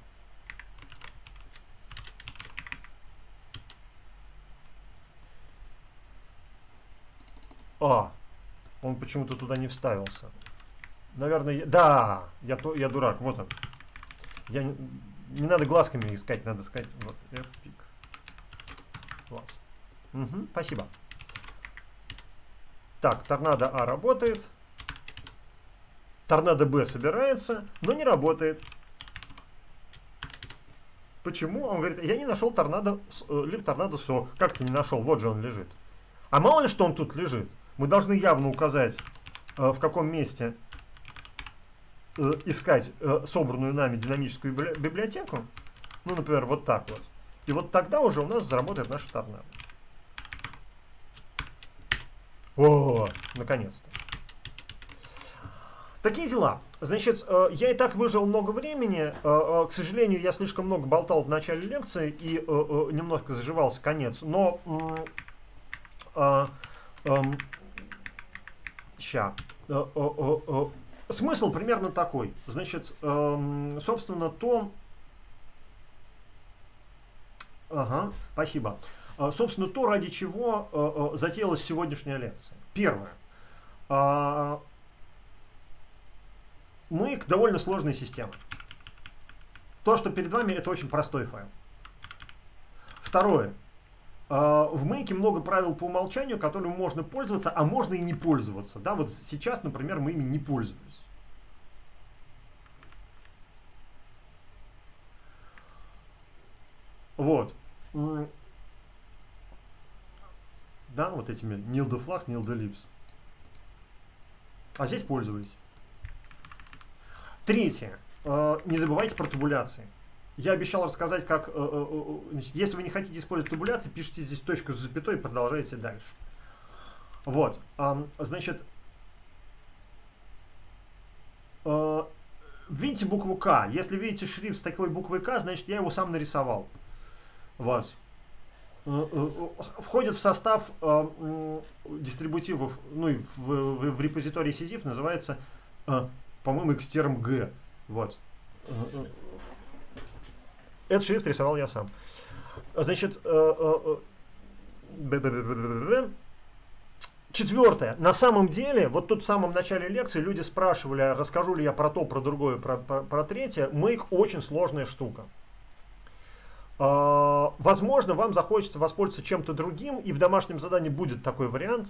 А, он почему-то туда не вставился. Наверное, я, да, я, то, я дурак, вот он. Я не, не надо глазками искать, надо сказать, вот, эф пик. Класс. Угу, спасибо. Так, торнадо А работает. Торнадо Б собирается, но не работает. Почему? Он говорит, я не нашел торнадо, либо торнадо СО. Как ты не нашел? Вот же он лежит. А мало ли, что он тут лежит. Мы должны явно указать, в каком месте искать собранную нами динамическую библиотеку. Ну, например, вот так вот. И вот тогда уже у нас заработает наша торнадо. О, наконец-то. Такие дела. Значит, я и так выжил много времени. К сожалению, я слишком много болтал в начале лекции и немножко заживался конец. Но ща. Смысл примерно такой. Значит, собственно, то... Ага, спасибо. Собственно, то, ради чего затеялась сегодняшняя лекция. Первое. Мы к довольно сложной системе. То, что перед вами, это очень простой файл. Второе. В Make много правил по умолчанию, которыми можно пользоваться, а можно и не пользоваться. Да, вот сейчас, например, мы ими не пользуемся. Вот. Да, вот этими nil the flags, nil the libs. А здесь пользовались. Третье. Не забывайте про табуляции. Я обещал рассказать, как, значит, если вы не хотите использовать табуляции, пишите здесь точку с запятой и продолжайте дальше. Вот. Значит, видите букву К. Если видите шрифт с такой буквой К, значит, я его сам нарисовал. Вот. Входит в состав дистрибутивов, ну и в, в, в репозитории сизиф называется по-моему, Xterm G. Вот. Этот шрифт рисовал я сам. Значит, четвертое. На самом деле, вот тут в самом начале лекции люди спрашивали, расскажу ли я про то, про другое, про, про, про третье. Make очень сложная штука. Возможно, вам захочется воспользоваться чем-то другим, и в домашнем задании будет такой вариант.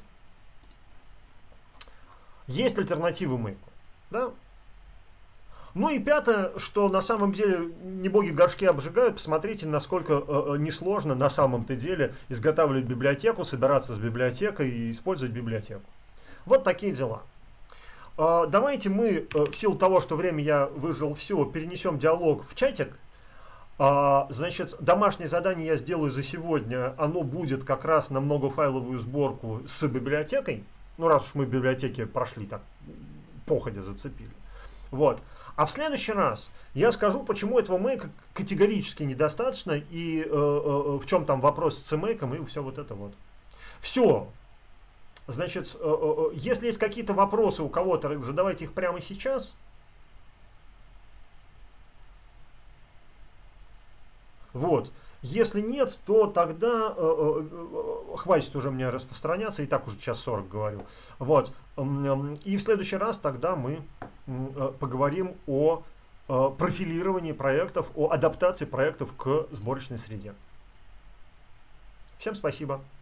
Есть альтернативы Make. Да? Ну и пятое, что на самом деле не боги горшки обжигают, посмотрите, насколько э, несложно на самом-то деле изготавливать библиотеку, собираться с библиотекой и использовать библиотеку. Вот такие дела. Э, давайте мы, э, в силу того, что время я выжил все, перенесем диалог в чатик. Э, значит, домашнее задание я сделаю за сегодня, оно будет как раз на многофайловую сборку с библиотекой. Ну, раз уж мы библиотеки прошли так, походя зацепили. Вот. А в следующий раз я скажу, почему этого Make категорически недостаточно, и э, э, в чем там вопрос с CMake, и все вот это вот. Все. Значит, э, э, если есть какие-то вопросы у кого-то, задавайте их прямо сейчас. Вот. Если нет, то тогда э, э, хватит уже мне распространяться, и так уже час сорок говорю. Вот. И в следующий раз тогда мы э, поговорим о э, профилировании проектов, о адаптации проектов к сборочной среде. Всем спасибо.